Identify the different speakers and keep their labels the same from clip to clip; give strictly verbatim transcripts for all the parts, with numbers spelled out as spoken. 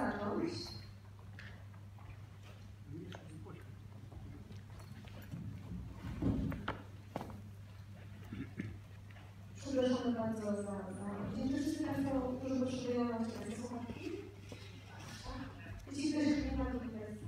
Speaker 1: zacząć? Przepraszamy bardzo za za. Dziękuję wszyscy Państwo, którzy potrzebują nas na słuchawki. Ci, którzy nie mają kwestii.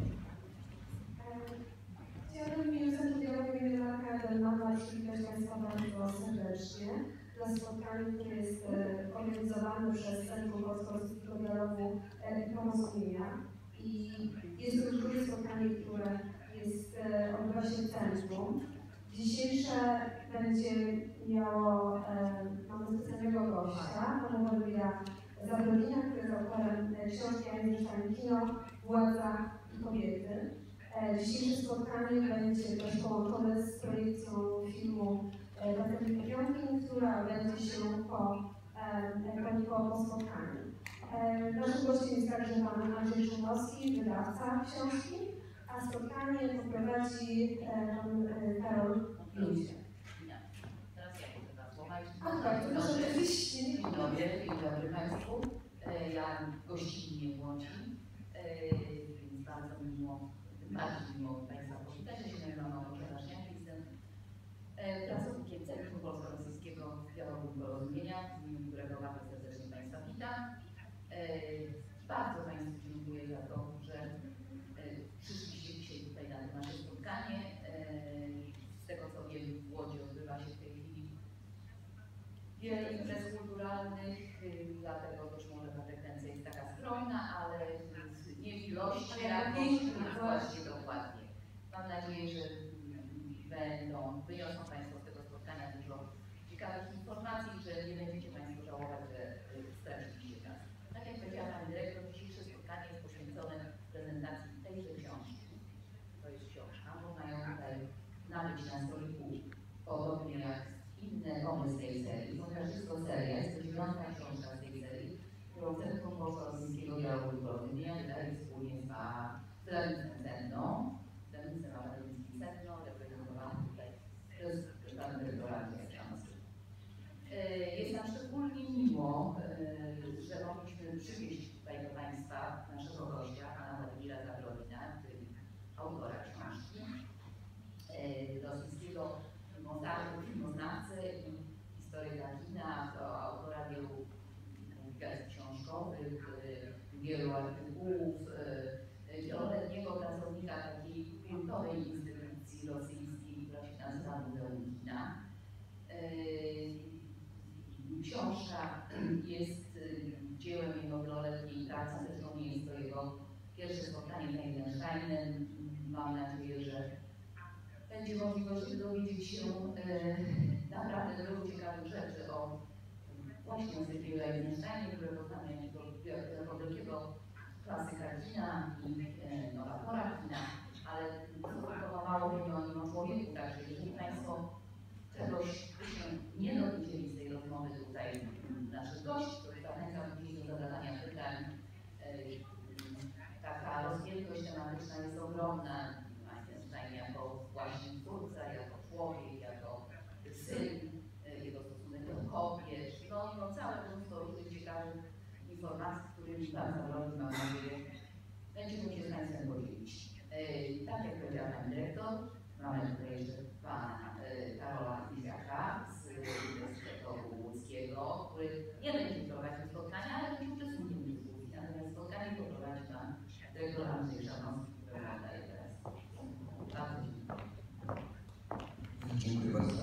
Speaker 1: Chciałabym w imieniu Centrum Dialogu imienia Marka Edelmana przywitać Państwa bardzo serdecznie na spotkaniu, które jest organizowane przez Centrum Polsko-Rosyjskiego Dialogu i Porozumienia. I jest to już drugie spotkanie, które jest, odbywa się w centrum. Dzisiejsze będzie miało, e, mamy specjalnego gościa, pana Władimira Zabrodina, który jest autorem książki Einstein Kino, Władza i Kobiety. E, dzisiejsze spotkanie będzie też połączone z projekcją filmu Patryka Piątki, która odbędzie się po, e, po, po spotkaniu. E, naszym gościem jest także pan Andrzej Szumowski, wydawca książki, a spotkanie poprowadzi e, pan e, Karol Ludzie.
Speaker 2: Teraz ja powiem dwa słowa.
Speaker 1: A tak, to może oczywiście.
Speaker 2: Dzień dobry, dzień dobry Państwu. Ja gościnnie w Łodzi, więc bardzo miło, bardzo miło Państwa powitać. Ja się nazywam Małgorzata Raśniak, jestem pracownikiem Centrum Polsko-Rosyjskiego Dialogu i Porozumienia, w imieniu którego bardzo serdecznie Państwa witam. Bardzo Państwu dziękuję za to, że przyszliście dzisiaj tutaj na nasze spotkanie. Z tego co wiem, w Łodzi odbywa się w tej chwili wiele imprez kulturalnych, dlatego też może ta frekwencja jest taka skromna, ale nie w ilości, jakości, właśnie dokładnie. Mam nadzieję, że będą, wyniosą Państwo z tego spotkania dużo ciekawych informacji, że nie będziecie Państwo żałować, że straciliście czas. Tak jak powiedziała Pani Dyrektor, dzisiejsze spotkanie jest poświęcone prezentacji tejże książki. To jest książka, można ją tutaj nabyć na stoliku, podobnie jak inne tomy z tej serii, ponieważ jest to seria, jest to dziewiąta książka z tej serii, którą Centrum Polsko-Rosyjskiego Dialogu i Porozumienia wydaje wspólnie z Władimirem Senną, Zemnicem Władimickim Senną, reprezentowany tutaj przez pana dyrektora Jastrzębskiego. Jest nam szczególnie miło, że mogliśmy przywieźć tutaj do Państwa naszego gościa, pana Władimira Zabrodina, czyli autora książki, rosyjskiego filmoznawcę i historyka kina, to autora wielu publikacji książkowych, wielu artykułów, wieloletniego pracownika takiej kultowej instytucji rosyjskiej, która się nazywa Muzeum Kina. Książka jest dziełem jego wieloletniej pracy, zresztą nie jest to jego pierwsze spotkanie z Einsteinem. Mam nadzieję, że będzie możliwość dowiedzieć się e, naprawdę wielu ciekawych rzeczy o właśnie Sergeju Eisensteinie, którego znamy jako wielkiego klasyka kina i e, nowatora kina, ale stosunkowo mało wiemy o nim, o człowieku, także jeżeli Państwo czegoś by się nie dowiedzieli z tej rozmowy tutaj naszych gości, to zachęcam gdzieś do zadawania pytań. E, taka rozpiętość tematyczna jest ogromna. Einstein jako właśnie twórca, jako człowiek, jako syn, jego stosunek do kobiet, no, no całe mnóstwo różnych ciekawych informacji, którymi Pan Zabroni, mam nadzieję, będzie mógł się z Państwem podzielić. E, tak jak powiedział Pan Dyrektor, mamy tutaj jeszcze Pana e, Karola Liziaka z Uniwersytetu Łódzkiego, który nie będzie prowadził spotkania, ale będzie uczestnikiem dyskusji. Natomiast spotkanie poprowadzi Pan Dyrektor Andrzej Szanowski, który oddaje teraz.
Speaker 3: Dziękuję bardzo.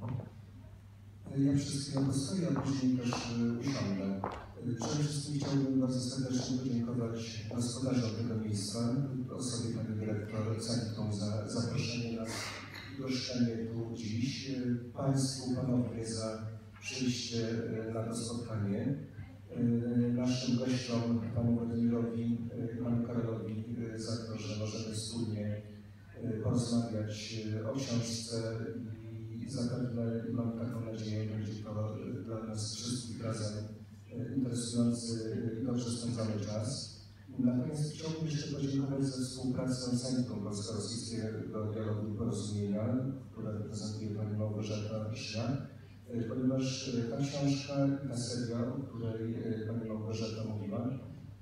Speaker 3: Ja wszystkim postoję, a później też usiądę. Przede wszystkim chciałbym bardzo serdecznie podziękować gospodarzom tego miejsca, osobie pani dyrektor Centrum za zaproszenie nas i goszczenie tu dziś. Państwu ponownie za przyjście na to spotkanie. Naszym gościom, panu Władimirowi i panu Karolowi, za to, że możemy wspólnie porozmawiać o książce i zapewne mam taką nadzieję, że będzie to dla nas wszystkich razem interesujący i dobrze spędzony czas. Natomiast chciałbym jeszcze podziękować za współpracę Centrum Polsko-Rosyjskiego Dialogu i Porozumienia, które reprezentuje pani Małgorzata Raśniak, ponieważ ta książka, ta seria, o której pani Małgorzata mówiła,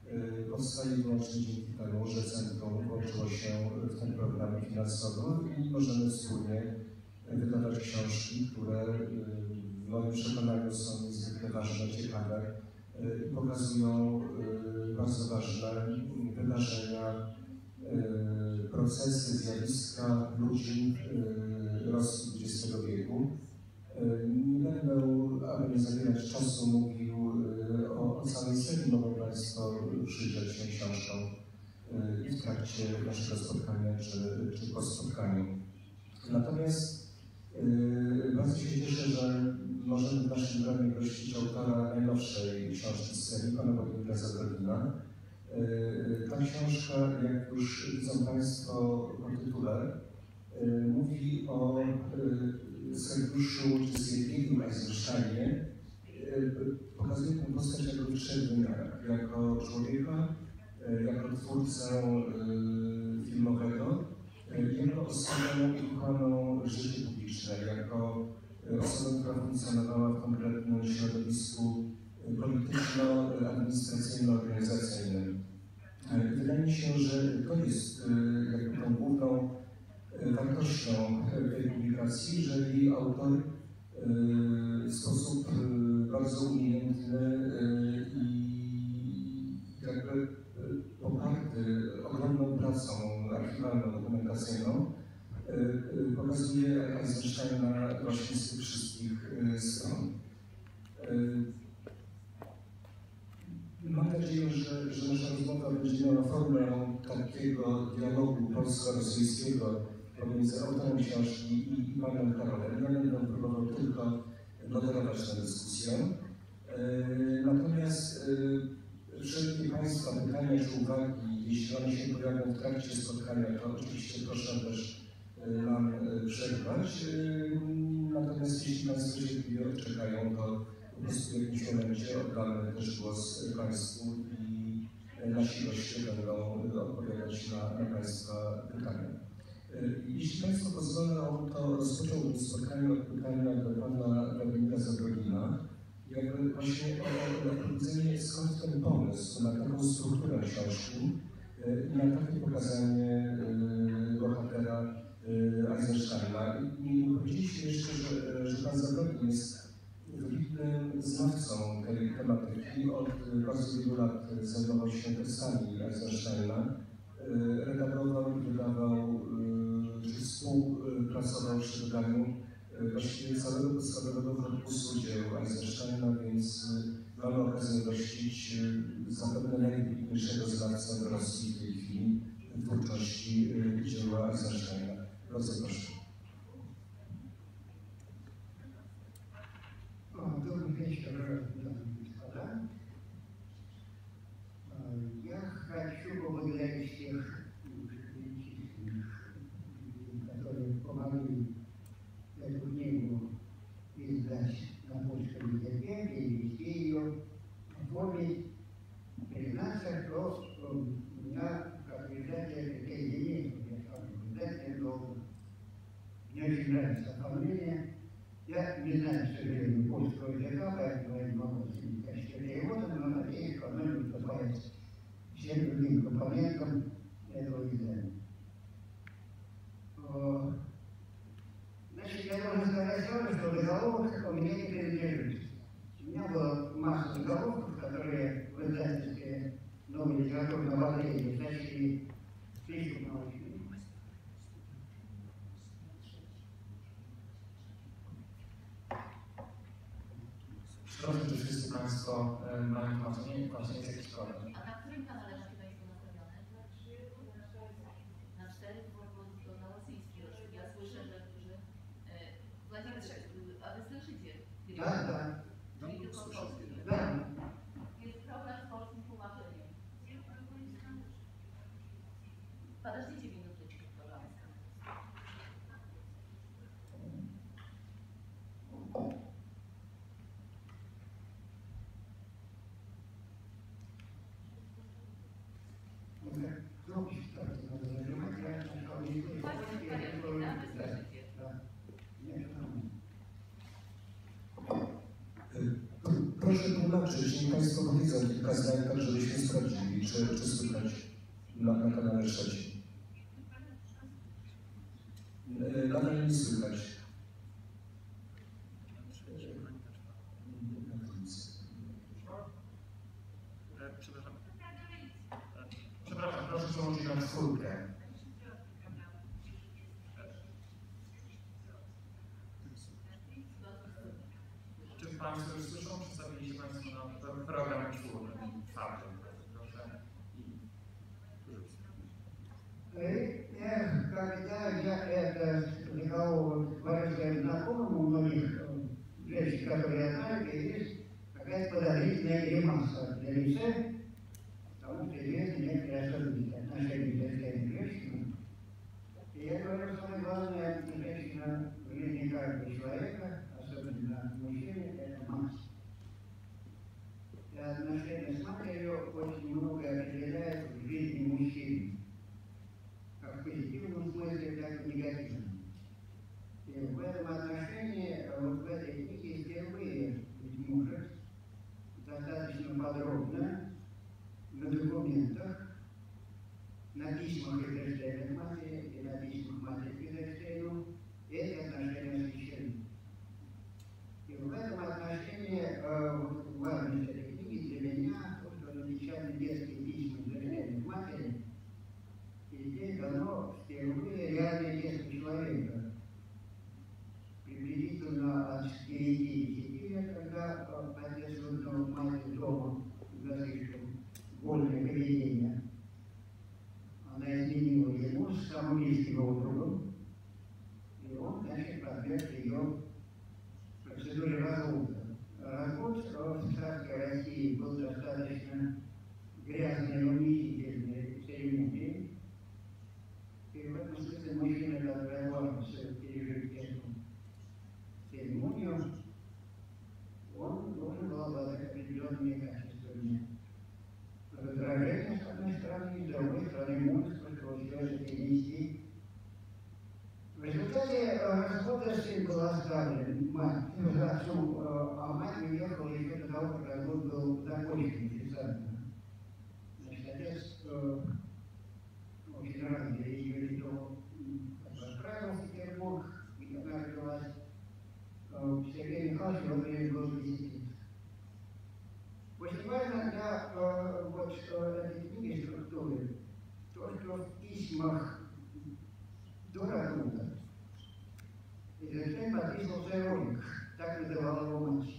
Speaker 3: Powstaje wyłącznie dzięki temu, że centrum włączyło się w ten program finansowy i możemy wspólnie wydawać książki, które w moim przekonaniu są niezwykle ważne, ciekawe i pokazują bardzo ważne wydarzenia, procesy, zjawiska ludzi Rosji dwudziestego wieku. Nie będę, aby nie zabierać czasu, mówił o, o całej serii, mogą Państwo przyjrzeć się książkom i w trakcie naszego spotkania czy, czy po spotkaniu. Natomiast yy, bardzo się cieszę, że możemy w naszym gronie gościć autora najnowszej książki z serii, pana Władimira Zabrodina. Yy, ta książka, jak już widzą Państwo po tytule, yy, mówi o yy, Sergiuszu czy Siergiejum Eisensteinie. Yy, pokazuje tę postać jako w trzech wymiarach. Jako człowieka, yy, jako twórcę yy, filmowego, jako osobę ukochaną w życiu publiczne, jako osobę, która funkcjonowała w konkretnym środowisku polityczno-administracyjno-organizacyjnym. Wydaje mi się, że to jest jakby tą główną wartością tej publikacji, że jej autor w sposób bardzo umiejętny i jakby poparty ogromną pracą archiwalną, dokumentacyjną, pokazuje Eisensteina właśnie z tych wszystkich stron. Mam nadzieję, że, że nasza rozmowa będzie miała formę takiego dialogu polsko-rosyjskiego pomiędzy autorem książki i, i panem Karolem. Ja będę próbował tylko moderować tę dyskusję. Natomiast wszelkie Państwa pytania czy uwagi, jeśli one się pojawią w trakcie spotkania, to oczywiście proszę też nam przerwać. Natomiast jeśli Państwo cierpliwie odczekają, to po prostu w jakimś momencie oddamy też głos Państwu i nasi goście będą odpowiadać na, na Państwa pytania. Jeśli Państwo pozwolą, to rozpocząłbym spotkanie od pytania do Pana Władimira Zabrodina. Jakby właśnie o powiedzenie, skąd ten pomysł na taką strukturę książki i na takie pokazanie bohatera Eisensteina. I powiedzieliście jeszcze, że, że Pan Zabrodin jest wybitnym znawcą tej tematyki. Od bardzo wielu lat zajmował się tekstami Eisensteina. Redagował i wydawał, czy współpracował przy wydaniu właściwie całego podstawowego korpusu dzieł Eisensteina, więc mamy okazję gościć zapewne najwybitniejszego znawcę w Rosji w tej chwili twórczości dzieła Eisensteina. Bardzo proszę.
Speaker 4: Добрый вечер, дамы и господа. Я хочу поблагодарить всех перечисленных, которые помогли эту книгу издать на польском языке, перевести ее, оформить, признаться, что у меня, как издатель, претензий нет. Я издатель должен. Мне очень нравится оформление. Я не знаю, к сожалению, польского языка, поэтому я не могу оценить качество перевода, но надеюсь, что оно не уступает всем другим компонентам этого издания. Значит, я должен сказать сразу, что заголовок у меня не принадлежит. У меня была масса заголовков, которые в издательстве «Новой литературной обозрения» значили слишком научными.
Speaker 5: Proszę, czy wszyscy Państwo mają informację, informację jest jakiś problem.
Speaker 2: A na którym kanale macie Państwo nastawione? Na cztery, bo to na rosyjski. Ja słyszę, że, że Władimir, a Wy słyszycie?
Speaker 4: Tak, tak.
Speaker 2: Czyli tylko polski.
Speaker 4: Tak.
Speaker 2: Jest problem z polskim tłumaczeniem. Подождите минуточку, пожалуйста.
Speaker 3: czy nie Państwo powiedzą kilka zdań, tak żebyśmy sprawdzili, czy, czy słychać na, na kanale trzecim. Nadal nie słychać.
Speaker 5: Przepraszam. Przepraszam, proszę przełączyć na czwórkę. Czy Państwo już słyszą? Przedstawiliście Państwo na program czwórkę. Czwarty. Proszę.
Speaker 4: Я, когда я это сказал своим знакомым, у многих женщин, которые я знаю, есть какая-то подозрительная гримаса на лице, потому что известны некоторые особенности отношений с женщинами женщинами. И я говорю, самое главное, женщина в жизни каждого человека, особенно мужчины, это мать. И отношения с матерью очень много определяет в жизни мужчины. Как в позитивном смысле, так и в негативном. И в этом отношении, вот в этой книге впервые, быть может, достаточно подробно, на документах, на письмах Эйзенштейна к матери и на письмах матери к Эйзенштейну эти отношения освещены. И в этом отношении э, важность этой книги для меня, то, что напечатаны детские письма Эйзенштейна к матери, и здесь дано впервые реальное детство человека. Приблизительно от девяти-десяти лет, когда отец выгнал мать из дома за слишком вольное поведение. Она изменила ему с самым близким его другом, и он, значит, подверг ее процедуре развода. Развод в царской России был достаточно грязной и унизительной церемонией. И в этом смысле мужчина, который важно пережить эту церемонию, он должен был обладать определенными качествами раздражения, с одной стороны, и с другой стороны, мужества, чтобы все это перенести. В результате развода сын был оставлен мать, отцом, а мать уехала еще до того, как развод был закончен официально. Значит, отец очень рано ее лицо отправил в Петербург, где она родилась. Сергей Михайлович во время был десять лет. Очень важно для э, вот, этой книги структуры то, что в письмах до развода Эйзенштейн подписывался ролик, так называл его мать.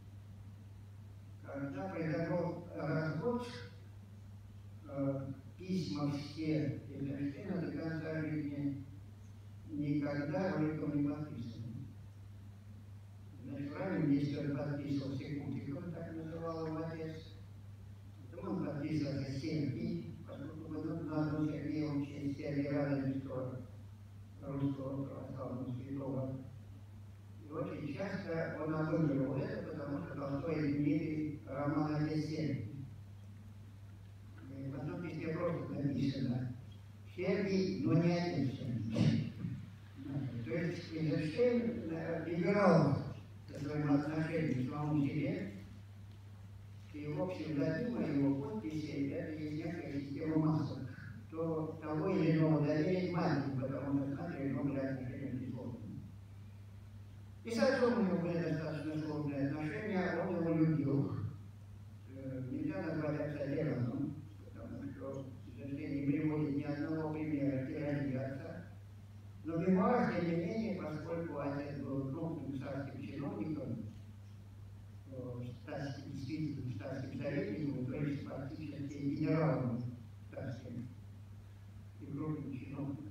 Speaker 4: Когда произошел развод, э, письма все Эйзенштейна до конца жизни никогда роликом не подписывали. Значит, в раннем детстве он подписывался Кутиком, так называл его отец. Потом он подписывался Сергий, поскольку мы назвали Сергея в честь Сергия Радонежского, русского православного святого. И очень часто он обыгрывал это, потому что Толстой Дмитрий роман «Отец Сергий». В одном письме просто написано «Сергий, но не отец Сергий». То есть Эйзенштейн играл со своим отношением к самому себе, и его псевдонимы, его подписи, это есть некая система масок, то того или иного доверия матери, потому что с матерью много отношений не сложны. И с отцом у него были достаточно сложные отношения, он его любил. Нельзя назвать отца демоном, потому что Эйзенштейн не приводит ни одного примера тирании отца. Но в мемуарах, тем не менее, поскольку отец был крупным царским чиновником, статским, действительно статским советником, то есть фактически генералом царским и крупным чиновником,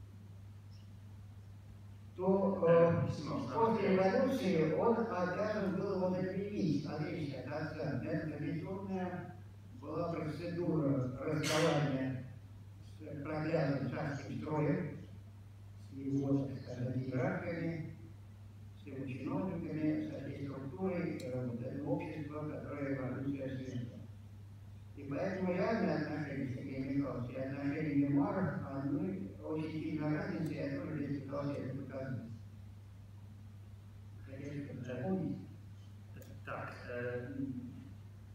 Speaker 4: то э, после революции он обязан был его запретить, отречься от отца. Это традиционная была процедура расставания с проклятым царским строем, с его, так сказать, иерархами, с его чиновниками, со всей структурой вот этого общества, которое революция света. И поэтому реальные отношения Сергея Михайловича и отношения мемуаров, они очень сильно разницы, я тоже здесь пытался это показать. Хотели что-то запомнить?
Speaker 5: Tak. E,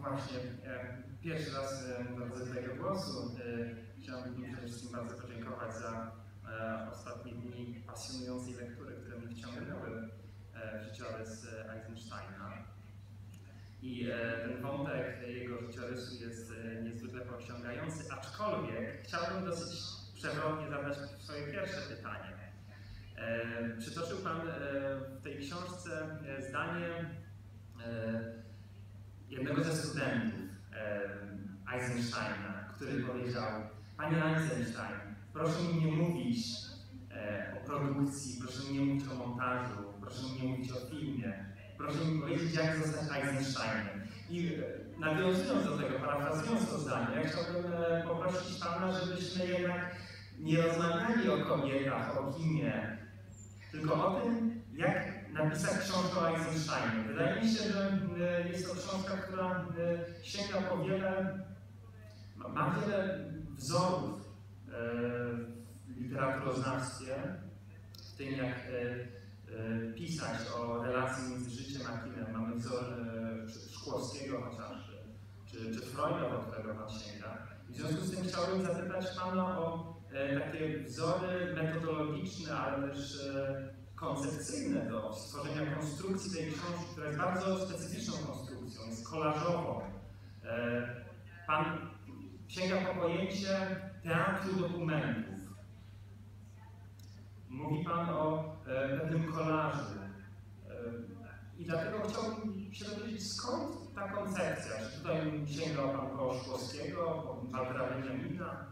Speaker 5: właśnie, e, pierwszy raz e, dochodzę do tego głosu. E, chciałbym przede wszystkim bardzo podziękować za e, ostatnie dni pasjonującej lektury, które mnie wciągnęły e, w życiorys Eisensteina. I e, ten wątek jego życiorysu jest e, niezwykle pociągający, aczkolwiek chciałbym dosyć przewrotnie zadać swoje pierwsze pytanie. E, przytoczył Pan e, w tej książce e, zdanie e, jednego ze studentów e, Eisensteina, który powiedział: Panie Eisenstein, proszę mi nie mówić e, o produkcji, proszę mi nie mówić o montażu, proszę mi nie mówić o filmie, proszę mi powiedzieć, jak zostać Eisensteinem. I e, nawiązując do tego, parafrazując to zdanie, ja chciałbym e, poprosić Pana, żebyśmy jednak nie rozmawiali o kobietach, o kimie, tylko o tym, jak napisać książkę o Eisensteinie. Wydaje mi się, że jest to książka, która sięga po wiele, ma wiele wzorów w literaturoznawstwie, w tym jak pisać o relacji między życiem a kinem. Mamy wzór Szkłowskiego chociażby, czy, czy Freuda, do którego Pan sięga. W związku z tym chciałbym zapytać Pana o takie wzory metodologiczne, ale też koncepcyjne do stworzenia konstrukcji tej książki, która jest bardzo specyficzną konstrukcją, jest kolażową. Pan sięga po pojęcie teatru dokumentów. Mówi Pan o pewnym kolażu. I dlatego chciałbym się dowiedzieć, skąd ta koncepcja? Czy tutaj sięgał Pan po Szkłowskiego, po Waltera Benjamina?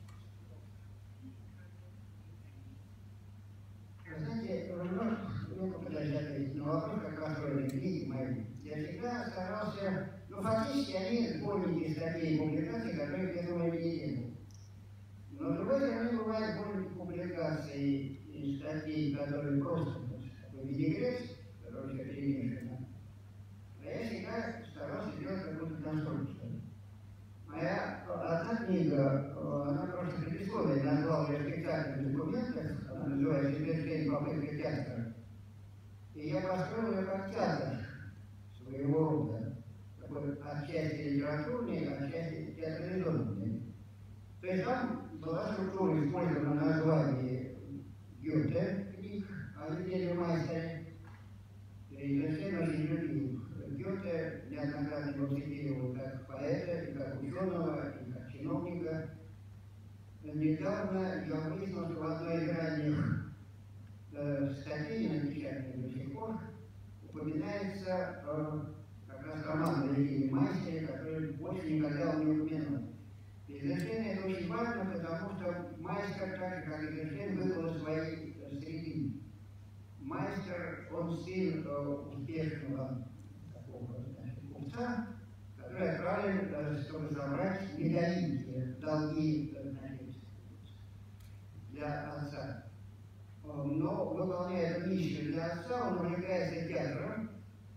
Speaker 4: Знаете, вопрос, ну, попытаюсь ответить на вопрос, как раз в книге моей. Я всегда старался, ну, фактически они сборники статей и публикаций, которые к этому имели тему. Но с другой стороны, бывают сборники публикаций и статей, которые просто такой винегрет, который все перемешано. А я всегда старался делать какую-то конструкцию. Моя одна книга, она просто предисловие назвала я спектакль документов, она называется «Завершение попытки театра». И я построил ее как театр своего рода, такой отчасти литературный, отчасти театрализованный. То есть там была структура использована название Гёте книг о неделе майстре, и зачем очень любил. Гёте неоднократно его цитировал как поэта, и как ученого, и как чиновника. Недавно я выяснил, что в одной из ранних э, статей, напечатанной до сих пор, упоминается э, как раз роман о неделе майстре, который больше никогда он не упомянул. И Эйзенштейн это очень важно, потому что майстер, так же как и Эйзенштейн, выбрал свои среды. Майстер, он сын э, успешного такого, значит, купца, который отправлен, э, чтобы забрать медальки, долги, значит, для отца. Но, выполняя эту миссию для отца, он увлекается театром,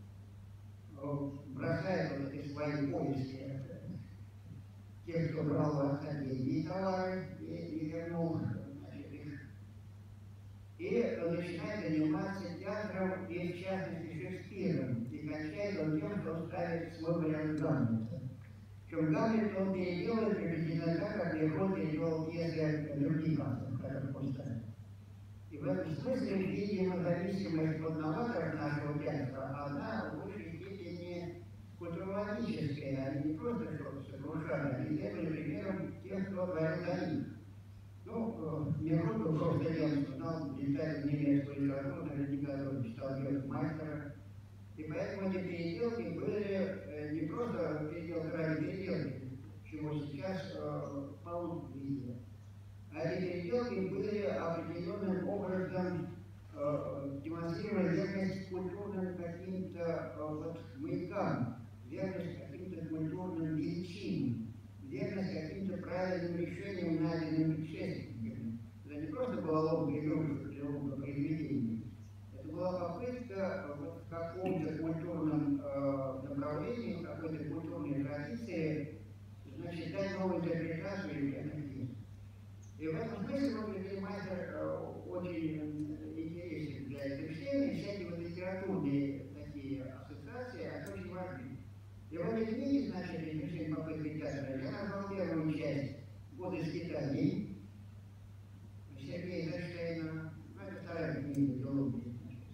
Speaker 4: бросает вот эти свои поиски тех, кто брал у отца деньги и товары, и, и вернул, значит, их. И начинает заниматься театром, и в частности Шекспиром. И кончает он тем, что ставит свой вариант Гамлета. Причем Гамлет он переделает приблизительно так, как Лермонтов переделал пьесы других авторов, которых он ставит. И в этом смысле, видимо, зависимость от новаторов нашего театра, она в высшей степени культурологическая, а не просто что-то сокрушальное. Они следовали примером тех, кто творил за них. Ну, Мирон был просто немцем, знал детали немецкую литературу, наверняка он читал Гёте Майстера. И поэтому эти переделки были не просто переделки ради переделки, чего сейчас э, полно видно. А эти переделки были определенным образом э, демонстрировали верность культурным каким-то э, вот, маякам, верность каким-то культурным величинам, верность каким-то правильным решениям, найденным предшественниками. Это не просто была ломка игрушек для ломка произведений. Это была попытка вот, в каком-то культурном э, направлении, в какой-то культурной традиции, значит, дать новую интерпретацию известных пьес. И в этом смысле, вот, Майстер э, очень интересен для Эйзенштейна, и всякие вот литературные такие ассоциации, они очень важны. И в этой книге и начали решить попытки театра. Я назвал первую часть «Годы скитаний» Сергея Эйзенштейна. Это вторая книга «Диалоги».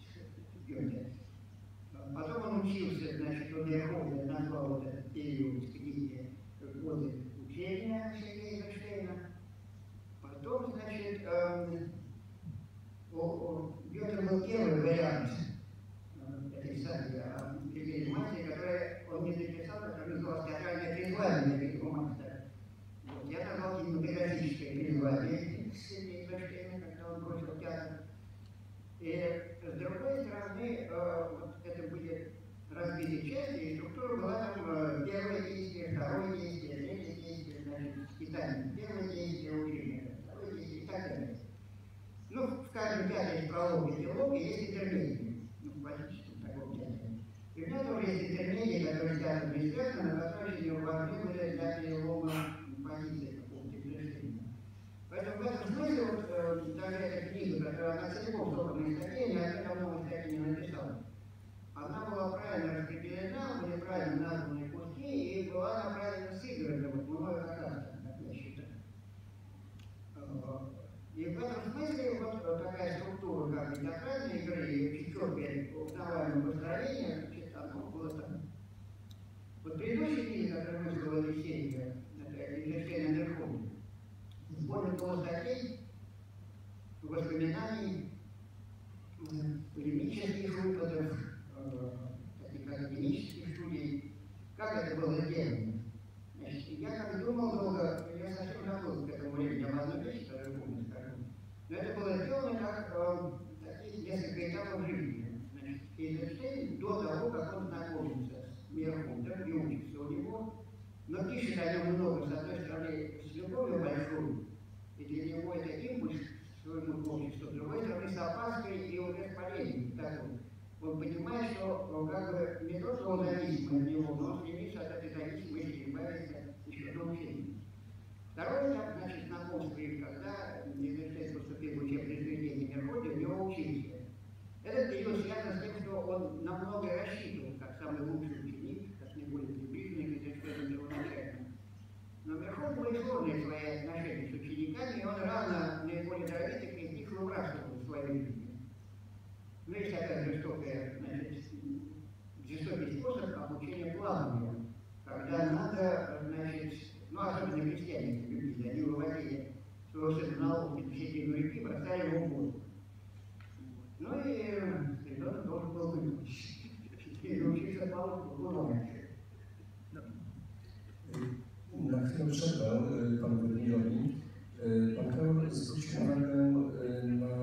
Speaker 4: Потом он учился, значит, у Верховна, назвал этот период книги «Годы учения» Сергея Эйзенштейна. Потом, значит, эм, у, у Гёте был первый вариант э, этой саги о матери, которую он не написал, который назывался «Театральное призвание» его мастера. Вот, я назвал кинематографическое призвание Сергея Эйзенштейна, когда он бросил театр. И с другой стороны, э, вот это были разбиты части, и структура была там э, первое действие, второе действие, третье действие, значит, скитание, первое действие учения, второе действие и так далее. Ну, в каждом театре прологе диалоги есть интермедии, ну, в классическом таком театре. И у меня тоже есть интермедии, которые театр неизвестны, но которые очень важны были для перелома позиции какого-то решения. Поэтому в этом смысле, вот, э, даже эта книга, которая она целиком собрана из статей, я это давно в статье не написал. Она была правильно распределена, были правильно названы куски, и была она правильно сыграна, вот мною как раз, как я считаю. И в этом смысле вот такая структура, как и театральной игры, и четкое узнаваемое построение, значит, оно было там. Вот предыдущий книга, который вышел в Алексееве, это Эйзенштейн на Верховне, более того статей, воспоминаний, полемических выпадов, таких академических студий, как это было сделано. Значит, я как думал долго, я совсем забыл к этому времени об одной вещи, которую помню, скажу. Но это было сделано как э, такие несколько этапов жизни. Значит, Эйзенштейн до того, как он знакомится с Мейерхольдом и учится у него, но пишет о нем много, с одной стороны, с любовью большой, и для него это импульс к своему творчеству, с другой стороны, с опаской и уже с полезностью такой. Он понимает, что как бы не то, что он зависим от него, но он стремится от этой зависимости избавиться еще до учения. Второй этап, значит, знакомство, когда Эйзенштейн поступил в учебное заведение Мейерхольда, у него учился. Этот период связан с тем, что он на многое рассчитывал, как самый лучший ученик, как наиболее приближенный к Эйзенштейну первоначально. Но Мейерхольд был сложный в свои отношения с учениками, и он рано наиболее даровитых из них выбрасывал в свою жизнь. Ну, есть такая жестокая, значит, жестокий способ обучения плаванию, когда надо, значит, ну, особенно крестьяне любили, они выводили своего сына на лодке в середину реки, бросали его в воду. Ну и ребенок должен был выучить, и научиться плавать в воду.
Speaker 3: Na chwilę przerwę panu Władimirowi. Pan Karol zwrócił uwagę na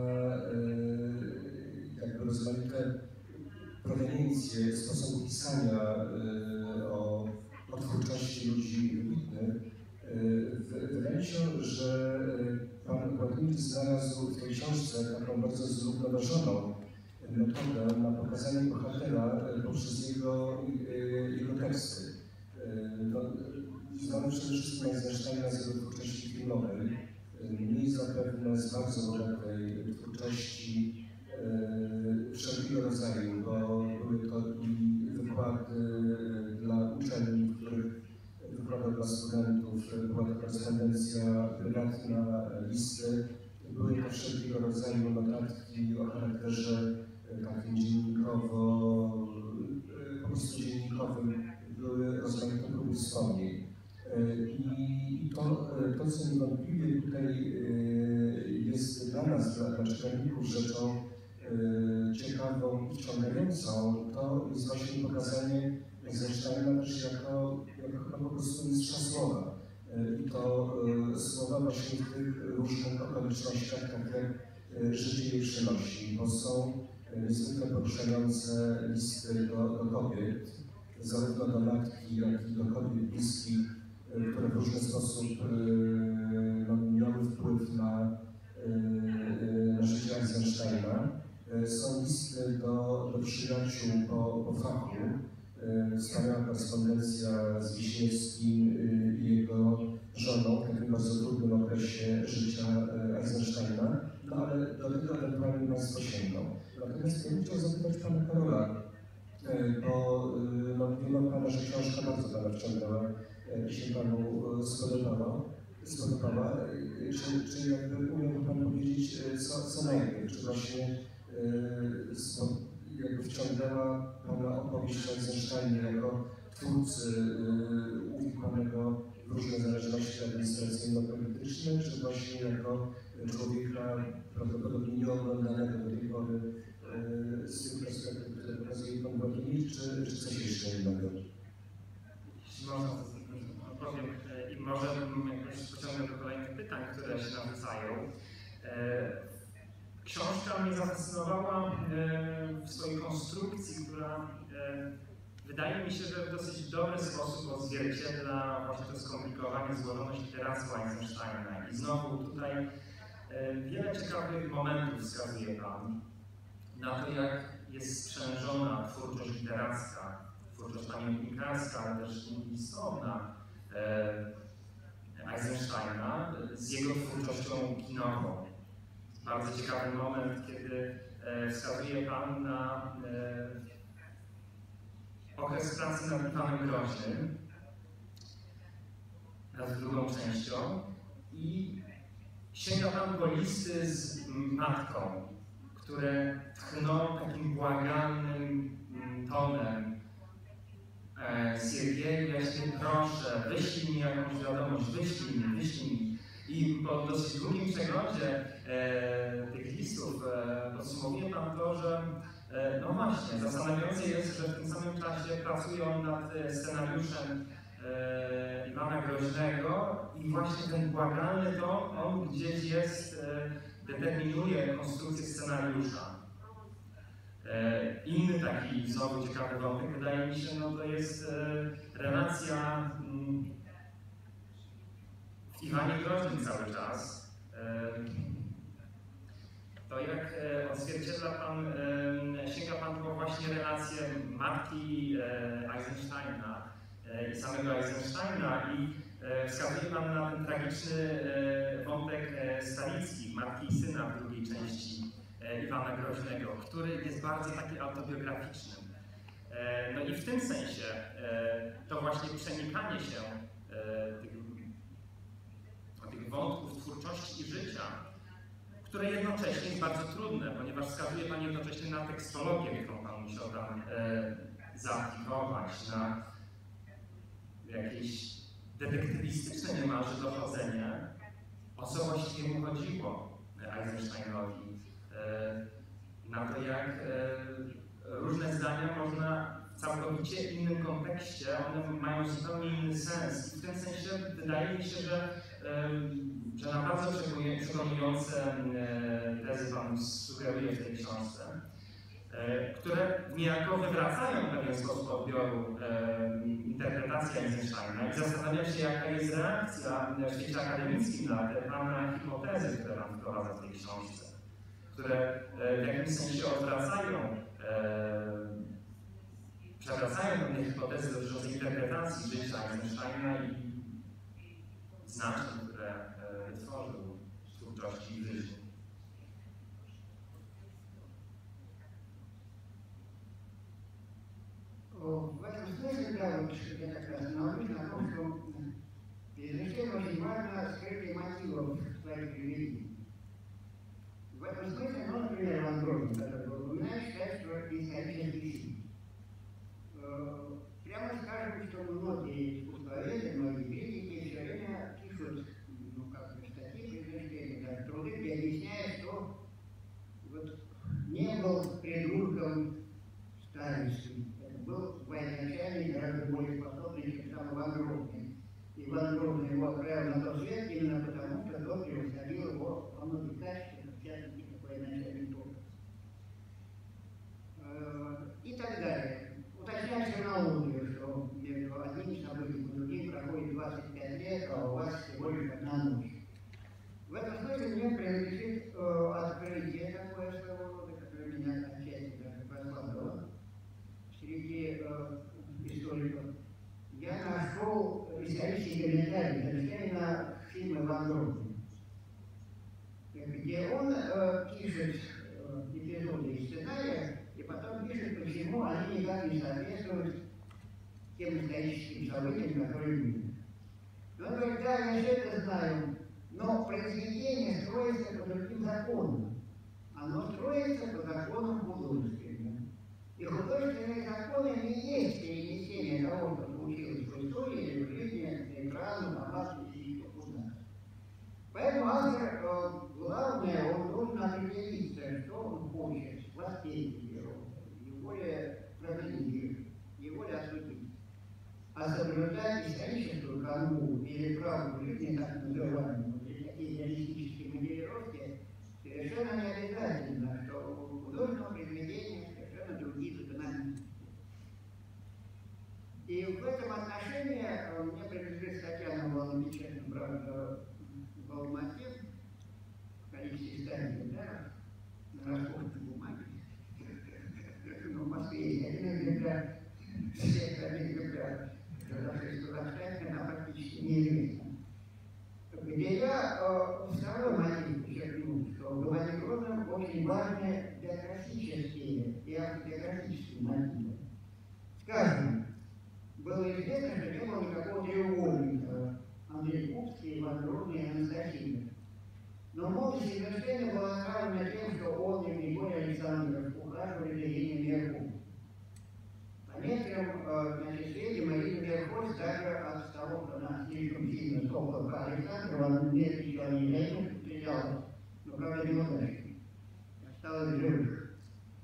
Speaker 3: jakby rozmaite proweniencje sposobu pisania o, o twórczości ludzi wybitnych. Wydaje mi się, że pan Władimir znalazł w tej książce taką bardzo zrównoważoną metodę na pokazanie bohatera poprzez jego, jego teksty. No, znamy przede wszystkim Eisensteina z jego twórczości filmowej, mniej zapewne z bardzo bogatej twórczości e, wszelkiego rodzaju, bo były to i wykłady dla uczelni, w których wykładał dla studentów, była to korespondencja prywatna, listy, były to wszelkiego rodzaju notatki o charakterze takim dziennikowo, po prostu dziennikowym, były rozmaite próby wspomnień. I to, to, co niewątpliwie tutaj jest dla nas, dla, dla czytelników, rzeczą ciekawą i wciągającą, to jest właśnie pokazanie Eisensteina też jako, jako po prostu mistrza słowa. I to słowa właśnie w tych różnych okolicznościach, tak jak życie je przynosi, bo są niezwykle poruszające listy do, do kobiet, zarówno do matki, jak i do kobiet bliskich, które w różny sposób no, miały wpływ na, na życie Eisensteina. Są listy do, do przyjaciół po, po fachu, wspaniała korespondencja z Wiśniewskim i jego żoną w takim bardzo trudnym okresie życia Eisensteina, no ale do tego ewentualnie Państwo sięgną. Natomiast ja bym chciał zapytać Pana Karola, bo no, wiem od Pana, że książka bardzo Pana wciągnęła i się Panu spodobała. spodobała. Czy, czy jakby umiałby Pan powiedzieć, co, co najpierw? Czy właśnie so, jakby wciągnęła Pana opowieść o Eisensteinie jako twórcy uwikłanego w różne zależności administracyjno-polityczne, czy właśnie jako człowieka prawdopodobnie nieoglądanego do tej pory z tych perspektyw, które pokazuje Pan Władimir, czy, czy coś jeszcze innego?
Speaker 5: Jeśli można, to odpowiem i może jakoś pociągnę do kolejnych pytań, które się narzucają. Książka mnie zafascynowała w swojej konstrukcji, która wydaje mi się, że w dosyć dobry sposób odzwierciedla właśnie to skomplikowanie, złożoność literacką Eisensteina. I znowu tutaj wiele ciekawych momentów wskazuje Pan na to, jak jest sprzężona twórczość literacka, twórczość pamiętnikarska, ale też listowna Eisensteina z jego twórczością kinową. Bardzo ciekawy moment, kiedy wskazuje Pan na okres pracy nad Iwanem Groźnym, nad drugą częścią, i sięga Pan po listy z matką, które tchną takim błagalnym tonem. Siergieju, ja Cię proszę, wyślij mi jakąś wiadomość, wyślij mi, wyślij mi. I po dosyć długim przeglądzie e, tych listów e, podsumowuje Pan to, że e, no właśnie, zastanawiające jest, że w tym samym czasie pracują nad scenariuszem e, Iwana Groźnego i właśnie ten błagalny ton, on gdzieś jest, e, determinuje konstrukcję scenariusza. E, inny taki znowu ciekawy wątek, wydaje mi się, no to jest e, relacja mm, w Iwanie Groźnym cały czas. E, to jak e, odzwierciedla Pan, e, sięga Pan po właśnie relację matki e, Eisensteina e, i samego Eisensteina i e, wskazuje Pan na ten tragiczny e, wątek e, Stalicki, matki i syna w drugiej części Iwana Groźnego, który jest bardzo taki autobiograficzny. No i w tym sensie to właśnie przenikanie się tych, tych wątków twórczości i życia, które jednocześnie jest bardzo trudne, ponieważ wskazuje Pan jednocześnie na tekstologię, którą Pan musiał tam zaaplikować, na jakieś detektywistyczne niemalże dochodzenie, o co właściwie mu chodziło Eisensteinowi. Na to, jak różne zdania można w całkowicie innym kontekście, one mają zupełnie inny sens. I w tym sensie wydaje mi się, że, że na bardzo przekonujące tezy Pan sugeruje w tej książce, które niejako wywracają pewien sposób odbioru interpretacji Eisensteina i zastanawiam się, jaka jest reakcja w świecie akademickim na te Pana hipotezy, które Pan wprowadza w tej książce, które w jakimś sensie odwracają, przewracają pewne hipotezy dotyczące interpretacji życia Eisensteina i znaczeń, które wytworzył w twórczości i życiu.
Speaker 4: В этом смысле, да, вот я как раз остановлюсь на том, что изучение очень важно скрытые мотивы в своих приведениях. В этом смысле, ну, например, Иван Грозный, который вы упоминаете, считает, что исторический фильм. Прямо скажем, что многие искусствоведы, многие критики все время пишут, ну, как бы статьи, предупреждения, даже труды, где объясняют, что вот не был придурком Сталинским. Был военачальник, гораздо более способный, чем сам Иван Грозный. Иван Грозный его отправил на тот свет именно потому, что тот превосходил его во многих качествах, в частности, как военачальник тоже. И так далее. Уточняю хронологию, что между одним событием и другим проходит двадцать пять лет, а у вас всего лишь одна ночь. В этом смысле мне принадлежит э, открытие такое своего рода, которое меня отчасти даже прославило среди э, историков. Я нашел исторический комментарий Эйнштейна к фильму «Иван Грозный», где он э, пишет э, эпизоды из сценария и потом пишет, почему они никак не соответствуют тем историческим событиям, которые были. И он говорит, да, я все это знаю, но произведение строится по другим законам. Оно строится по законам художественным. И художественные законы не есть перенесение того, что получилось в истории или в жизни, на экран, на маску или еще куда. Поэтому автор, главное, он должен определиться, что он хочет воспеть героя, его ли продлить, его ли осудить. А соблюдать историческую канву или правду жизни, так называемую, или такие реалистические моделировки, совершенно не обязательно, что у художественного произведения совершенно другие закономерности. И в этом отношении мне принадлежит статья, она была напечатана, правда, в Алмате, в количестве ста экземпляров, на расходной бумаге. Но в Москве есть один экземпляр, всех один экземпляр. Она практически неизвестна. Где я э, второй мотив подчеркнул, что в Иване Грозном очень важны биографические и автобиографические мотивы. Скажем, было известно, что не было никакого треугольника Андрей Кубский, Иван Грозный и Анастасия. Но молодость Эйзенштейна была направлена тем, что он и Григорий Александров ухаживали за Еленой Меркуль. По некоторым, значит, сведениям, Ирина Меркуль даже от того, что она слишком сильно стопла по Александру, она не отвечала не для этого, что стреляла, но, правда, неудачно. Осталась живых.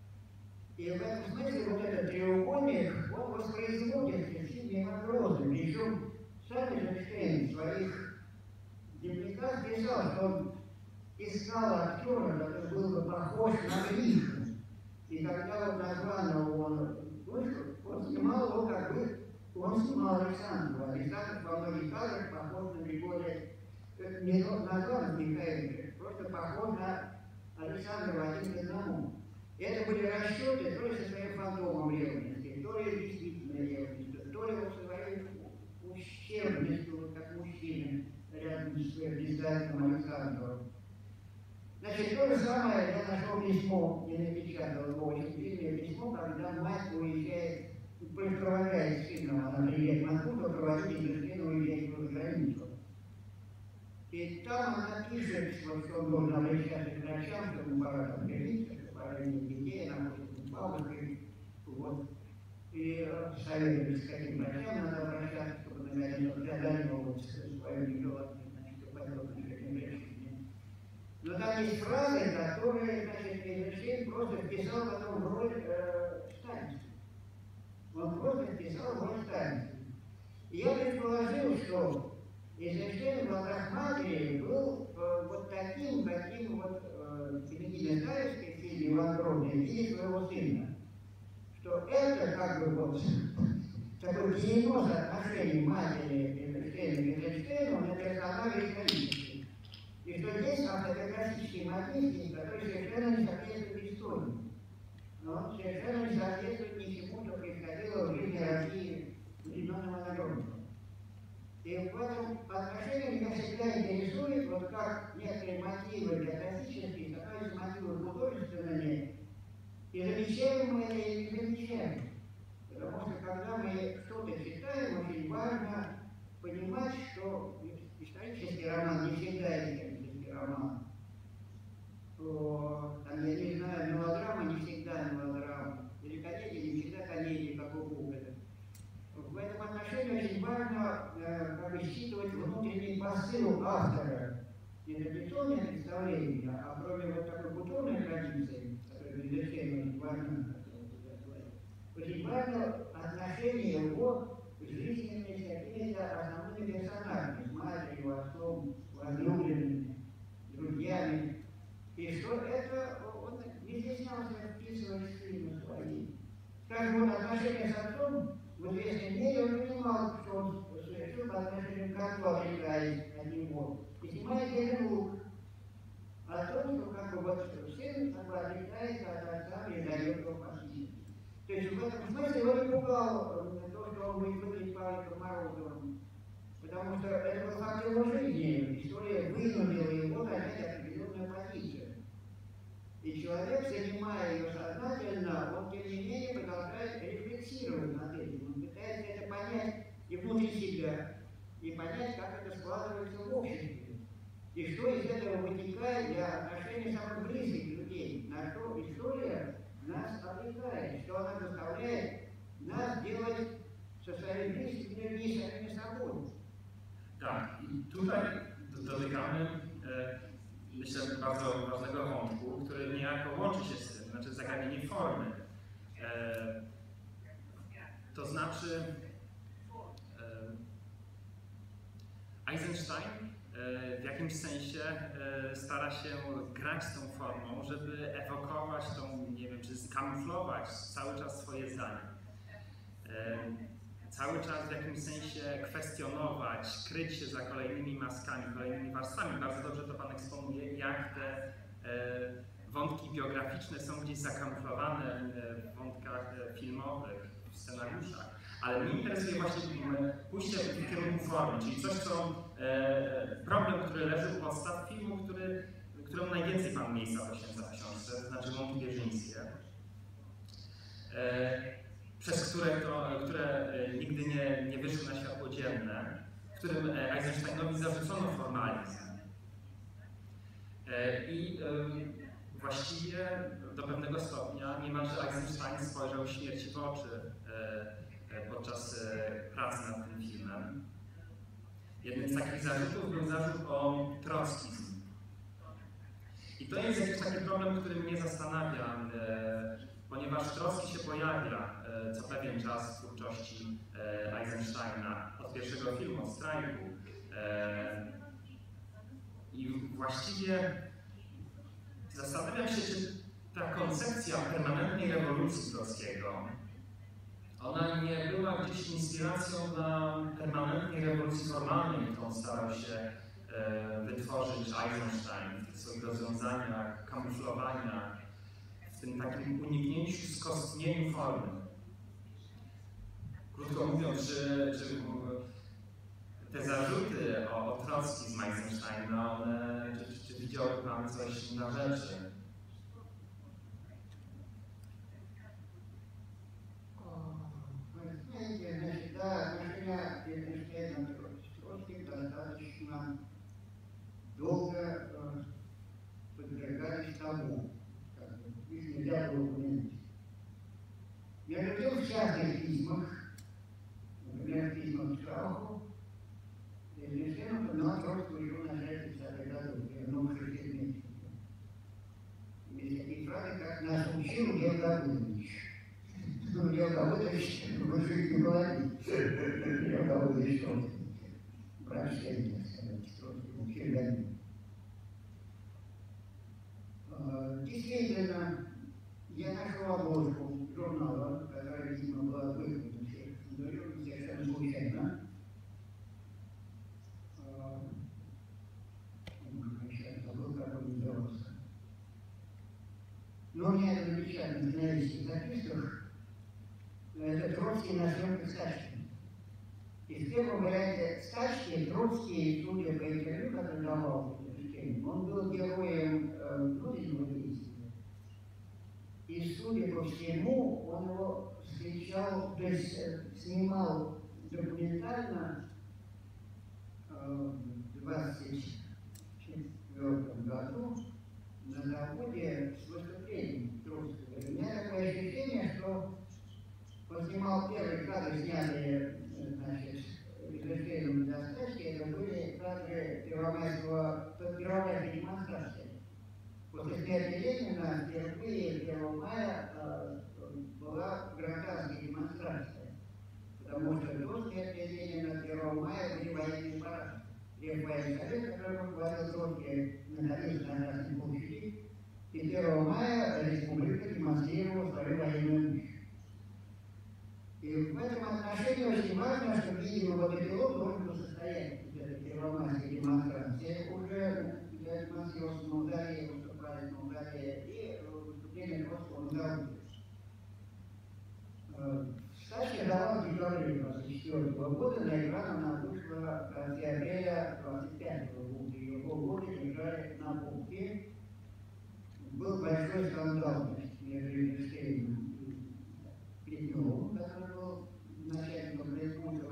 Speaker 4: И в этом смысле вот этот треугольник, он воспроизводится в фильме Иван Грозный. Причем сам Эйзенштейн в своих дневниках писал, что он искал актера, который был бы похож на Гришу. И когда вот названного он вышел, он снимал его как бы, он снимал Александру. Александр во многих кадрах похож на Григория, не назван Михаила, просто похож на Александра один к одному. Это были расчеты, то ли со своим фантомом ревности, то ли действительно ревностью, то ли вот своей ущербностью, вот как мужчина, рядом с своим писателем Александром. Значит, то же самое я нашел письмо, не напечатал его, очень длинное письмо, когда мать уезжает, провожает сына, она приезжает в Москву, то проводит сына уезжает в границу. И там она пишет, вот, что он должен обращаться к врачам, что ему пора там привиться, что пора иметь детей, она хочет с бабушкой, вот. И советует, с каким врачам надо обращаться, чтобы наконец преодолел вот свою нежелательность, значит, упадет на этим решением. Но там есть фразы, которые, значит, Эйзенштейн просто вписал потом в роль э, Сталинского. Он просто вписал в роль Сталинского. И я предположил, что Эйзенштейн в глазах матери был э, вот таким, таким вот э, Княгиня Сталинской в фильме «Иван Грозный» видит своего сына. Что это как бы вот такой перенос отношений матери Эйзенштейна к Эйзенштейну на персонажа исторический. И что здесь автобиографический мотив, который совершенно не соответствует истории. Но он совершенно не соответствует ничему, что происходило в жизни России в времен Ивана Грозного. И в этом отношении меня всегда интересует, вот как некоторые мотивы биографические становятся мотивы художественными, и замечаем мы это или не замечаем. Потому что когда мы что-то читаем, очень важно понимать, что исторический роман не всегда исторический роман. То, там, я не знаю, мелодрама не всегда мелодрама. Или комедия не всегда комедия, как у Гоголя. В этом отношении очень важно э, как бы считывать внутренний посыл автора. Не традиционное представление, а кроме вот такой культурной традиции, которая Эйзенштейну очень важна, очень важно отношение его к жизненными какими-то основными персонажами, с матерью, отцом, возлюбленными, друзьями. И что это он не стеснялся вписывать в фильмы свои. Скажем, вот отношения с отцом в известной мере он понимал, что он совершил по отношению к отцу, отрекаясь от него. И снимает один лук. О том, что как бы вот сын как бы отрекается от отца и дает его фашизм. То есть в этом смысле его не пугало то, что он будет выглядеть Павликом Морозовым. Потому что это был факт его жизни. История вынудила его занять определенную позицию. И человек, занимая ее сознательно, он тем не менее продолжает рефлексировать над этим. Он пытается это понять. понять и внутри себя, и понять, как это складывается в обществе. И что из этого вытекает для отношений самых близких людей, на что история нас обрекает, что она заставляет нас делать со своими близkimi ludźmi samymi sobą.
Speaker 5: Tak, i tutaj dotykamy, e, myślę, bardzo ważnego wątku, który niejako łączy się z tym, znaczy zagadnienie formy. E, to znaczy e, Eisenstein e, w jakimś sensie e, stara się grać z tą formą, żeby ewokować tą, nie wiem, czy skamuflować cały czas swoje zdanie. E, cały czas w jakimś sensie kwestionować, kryć się za kolejnymi maskami, kolejnymi warstwami. Bardzo dobrze to Pan eksponuje, jak te e, wątki biograficzne są gdzieś zakamuflowane e, w wątkach e, filmowych, w scenariuszach. Ale mnie interesuje właśnie pójście w kierunku formy, czyli coś, co e, problem, który leży u podstaw filmu, który, któremu najwięcej Pan miejsca poświęca w książce, to znaczy wątki wierzyńskie. E, przez które, to, które nigdy nie, nie wyszły na światło dzienne, w którym Eisensteinowi zarzucono formalizm. I właściwie do pewnego stopnia niemalże Eisenstein spojrzał śmierci w oczy podczas pracy nad tym filmem. Jednym z takich zarzutów był zarzut o trockizm. I to jest jakiś taki problem, który mnie zastanawia, ponieważ Trocki się pojawia co pewien czas w twórczości Eisensteina od pierwszego filmu, od Strajku. I właściwie zastanawiam się, czy ta koncepcja permanentnej rewolucji Trockiego, ona nie była gdzieś inspiracją dla permanentnej rewolucji formalnej, którą starał się wytworzyć Eisenstein w tych swoich rozwiązaniach, kamuflowaniach, w tym takim uniknięciu, skostnieniu formy. Krótko mówiąc, czy, czy te zarzuty o, o trockizm Eisensteina, one, czy, czy, czy widziałby Pan coś na rzeczy?
Speaker 4: Знаете, значит, да, отношения Эйзенштейна с Троцким достаточно долго э, подвергались табу. Их нельзя было упомянуть. Между тем, в частных письмах, например, в письмах Штрауку, Эйзенштейн упоминал Троцкого еще в начале тридцатых годов, вернул к шести месяцев. Есть такие фразы, как «нас учил Лев Давыдович». Ну, Лев Давыдович в жизни не говорит. Лев Давыдович Троцкий. Брат Штейна, сказать, Троцкий учил Давыдович. Действительно, я нашел обложку журнала, которая, видимо, была выкупана совершенно случайно. Сейчас забыл, как он назывался. Но у меня это напечатано в сценаристских записках. Это Троцкий на съемках Стачки. И в первом варианте Стачки Троцкий, судя по интервью, который давал, он был героем внутреннего действия. И, судя по всему, он его встречал, то есть снимал документально в двадцать четвёртом году на заводе с выступлением Троцкого. У меня такое ощущение, что он снимал первые кадры, снятые, значит, Эйзенштейном для Стачки, это были кадры первомайского, первомайской демонстрации. После смерти Ленина впервые первого мая э, была гражданская демонстрация, потому что до смерти Ленина первого мая были военные парады. Лев военный совет, который возглавил Троцкий, находился на Красной площади, и первого мая республика демонстрировала свою военную мощь. И в этом отношении очень важно, что, видимо, вот эпилог должен был состоять, вот эта первомайская демонстрация, уже демонстрировалась на ударе, выступали на ударе, и выступление Троцкого на заводе. Стачка дала в декабре двадцать четвёртого года, на экран она вышла в конце апреля двадцать пятого года. Ее полгода держали на полке. Был большой скандал между Эйзенштейном и Плетневым, который был начальником Лескута.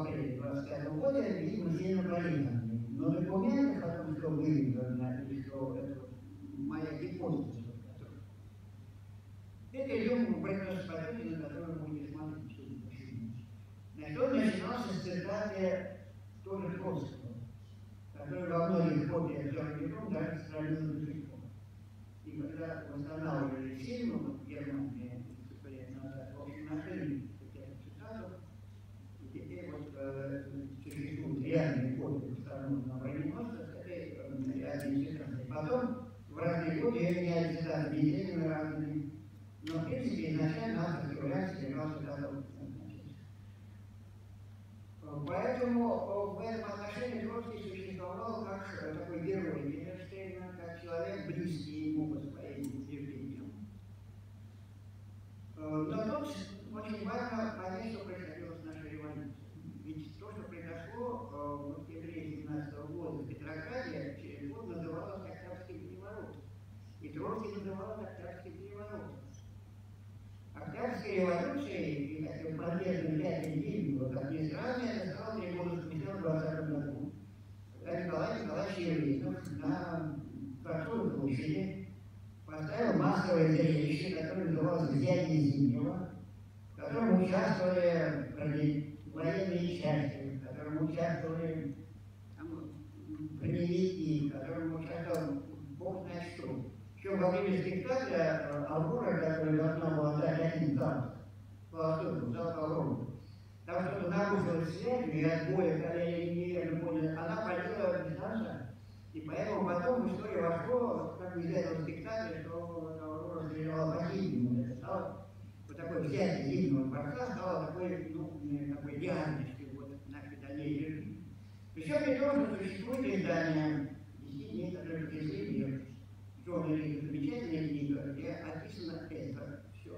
Speaker 4: апреля двадцать пятого года, видимо, сильно проверенными. Но документы о том, что выведено, и что это моя гипотеза. Это идем принес потоки, на которые мы не смотрим, что значит, он начинался с цитаты тоже Троцкого, который во многих копиях Джорджиком даже сохранил до сих пор. И когда восстанавливали фильм в Германии, несколько лет назад, в общем, нашли эту цитату, и теперь вот э, существуют реальные копии установленного броненосца с этой э, реальной цитатой. Потом в разные годы я меняю цитаты неделями разными. Но, в принципе, изначально авторский вариант собирался готов. Поэтому в этом отношении Троцкий существовал как такой герой Гитлерштейна, как человек, близкий ему по своим убеждениям. Но тут очень важно понять, что происходило с нашей революцией. Ведь то, что произошло в октябре семнадцатого года в Петрограде, через год называлось Октябрьским переворотом. И Троцкий называл это Октябрьским переворотом. Октябрьской революцией и таким полезным пятым днем, как ни странно, это стало три года спустя в двадцатом году, когда Николай Николаевич Ельцин на Дворцовой площади поставил массовое зрелище, которое называлось «Взятие Зимнего», в котором участвовали военные части, в котором участвовали броневики, в котором участвовал бог знает что. Еще во время спектакля Аврора, которая должна была дать один танк по востоку, зал Аврору, там что-то нарушилось связью, и от боя, когда я неверно понял, она полетела без танца. И поэтому потом в историю вошло, как из этого спектакля, что Аврора стреляла по Зимнему. Это стало вот такое взятие Зимнего дворца, стало такой, ну, такой реальностью вот, нашей дальнейшей жизни. Причем при том, что существует издание десять дней, которые принесли мир. Черная книга, замечательная книга, где описано это все.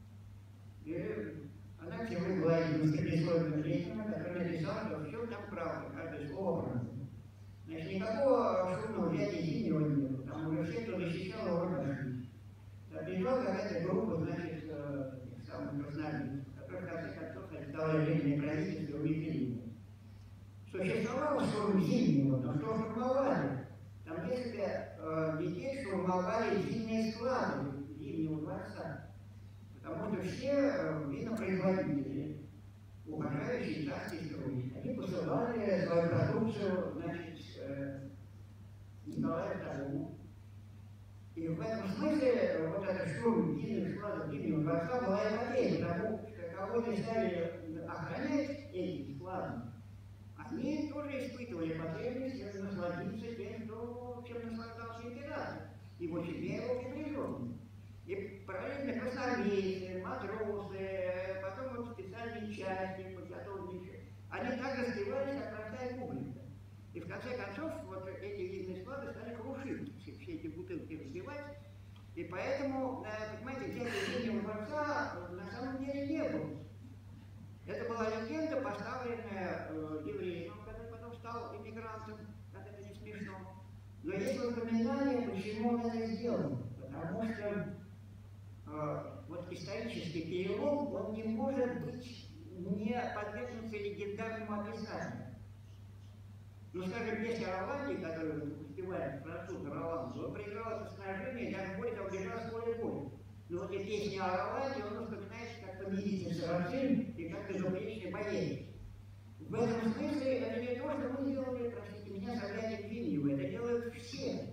Speaker 4: И она сегодня была из беспрекословного Ленина, который написал, что все там правда, каждое слово правда. Значит, никакого шумного взятия Зимнего не было. Там уже все, кто защищал его, разошлись. Приезжала какая-то группа, значит, тех самых красноармейцев, которые, в конце концов, создавали временное правительство, умерили. Существовало штурм Зимнего, но что штурмовали? Там несколько э, детей штурмовали зимние склады Зимнего дворца. Потому что все э, винопроизводители, уважающие царский строй, они посылали свою продукцию, значит, э, Николаю второму. И в этом смысле вот этот штурм зимних складов Зимнего дворца была эпопея, потому что кого не стали охранять эти склады, они тоже испытывали потребность насладиться тем, что, чем наслаждался император, его семья, его приближенные. И параллельно красноармейцы, матросы, потом вот специальные части, подготовленные, они так распевались, как простая публика. И в конце концов, вот эти винные склады стали крушить, все эти бутылки разбивать. И поэтому, понимаете, взятие Зимнего дворца на самом деле не было. Это была легенда, поставленная э, евреем, который потом стал иммигрантом, как это не смешно. Но есть воспоминания, почему он это сделал. Потому что э, вот исторический перелом, он не может быть не подвергнуться легендарному описанию. Ну, скажем, песня Роланди, которую успевает француз Роланд, он проиграл это сражение, даже более того, держал с поля боя. Но вот эта песня о Роланде, он вспоминает как победитель сражений и как безупречный боец. В этом смысле это не то, что мы делали, простите меня, соглядие Зимнего, это делают все.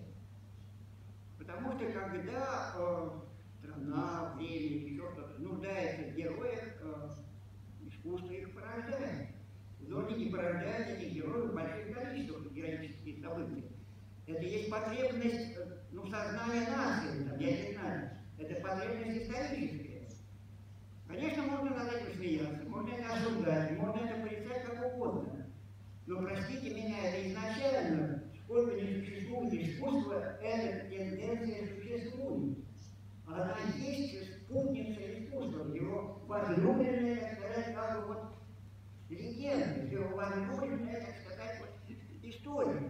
Speaker 4: Потому что когда э, страна, время, еще что-то нуждается в героях, э, искусство их порождает. Художники порождают этих героев в больших количествах героических событий. Это есть потребность, ну, сознания нации, там, я не знаю. Это потребность историческая. Конечно, можно над этим смеяться, можно это осуждать, можно это порицать как угодно. Но простите меня, это изначально, сколько не существует искусства, эта тенденция существует. Она есть спутница искусства, его возлюбленная, так сказать, как бы вот легенда, его возлюбленная, так сказать, вот история.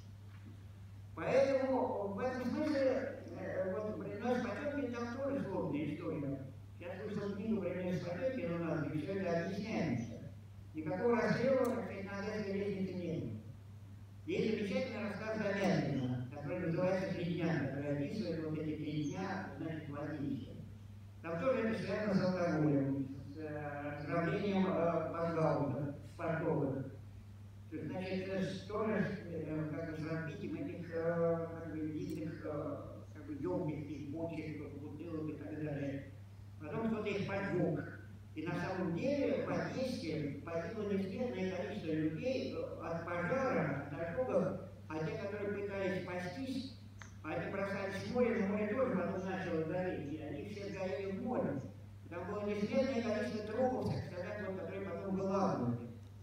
Speaker 4: Поэтому в этом смысле вот Броненосец Потемкин там тоже сложная история. Сейчас вышла книгу Броненосец Потемкин у нас, и все это объясняется. Никакого расстрела, как сказать, на Одесской лестнице не было. Есть замечательный рассказ Замятина, который называется «Три дня», который описывает вот эти три дня, значит, владельца. Там тоже это связано с алкоголем, с отравлением Базгауза, спортовых. Значит, тоже как бы с разбитием этих как бы видных, как бы ёмких, почек, бутылок и так далее. Потом кто-то их поджег. И на самом деле под действием погибло несметное количество людей от пожара, от ожогов, а те, которые пытались спастись, они бросались в море, но море тоже потом начало гореть, и они все сгорели в море. Там было несметное количество трупов, так сказать, вот, которые потом вылавливали.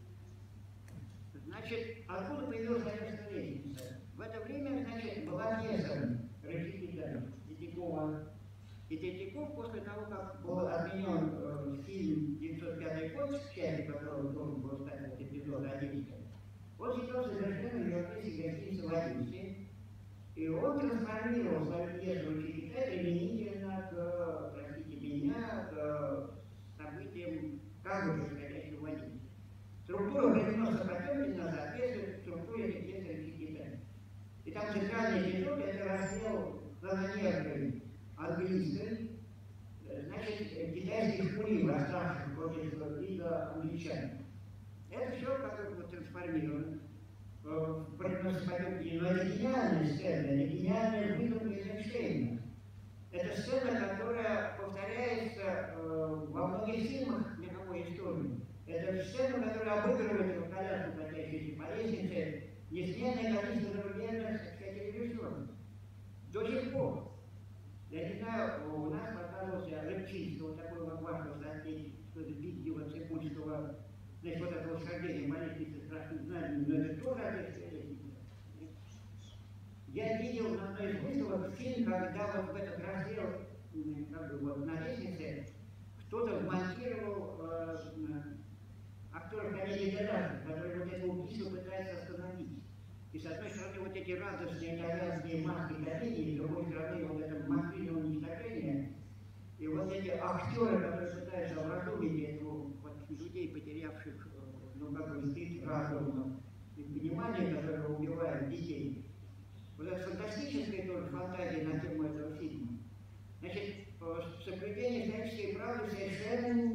Speaker 4: Значит, откуда появилась Одесская лестница? В это время, значит, была пьеса Рахитика Третьякова. И Третьяков, после того, как был отменен э, фильм девятьсот пятый год, частью которого должен был стать вот эпизод одиннадцать, он сидел совершенно в европейской гостинице в Одессе, и он трансформировал свою пьесу ученика применительно к, простите меня, к событиям, как бы происходящим в Одессе. Структура временного Потемкина соответствует структуре этой пьесы Рахитика. И там центральный эпизод — это раздел канонеркой английской, значит, китайских шпулей, восставших против вида англичан. Это все как бы трансформировано в Потемкине. Но это гениальная сцена, это гениальная выдумка Эйзенштейна. Это сцена, которая повторяется э, во многих фильмах мировой истории. Это сцена, которая обыгрывается в коляску, катящейся по лестнице, несметное количество современных, так сказать, режиссеров. До сих пор. Я не знаю, у нас показывался Рыбчинского, такого вашего соотечественного видео Цепульского, значит, вот это восхождение по лестнице страшных знаний, но это тоже Одесская лестница. Я видел на одной из выставок фильм, когда вот в этот раздел, как бы вот на лестнице, кто-то вмонтировал э, актера комедии «Галяшин», который вот это убийство пытается остановить. И с одной стороны вот эти радостные итальянские маски комедии, с другой стороны вот это масштабное уничтожение. И вот эти актеры, которые пытаются образумить эту вот, людей, потерявших, ну как бы, стыд, разум и понимание, которое убивает детей. Вот это фантастическая тоже фантазия на тему этого фильма. Значит, соблюдение исторической правды совершенно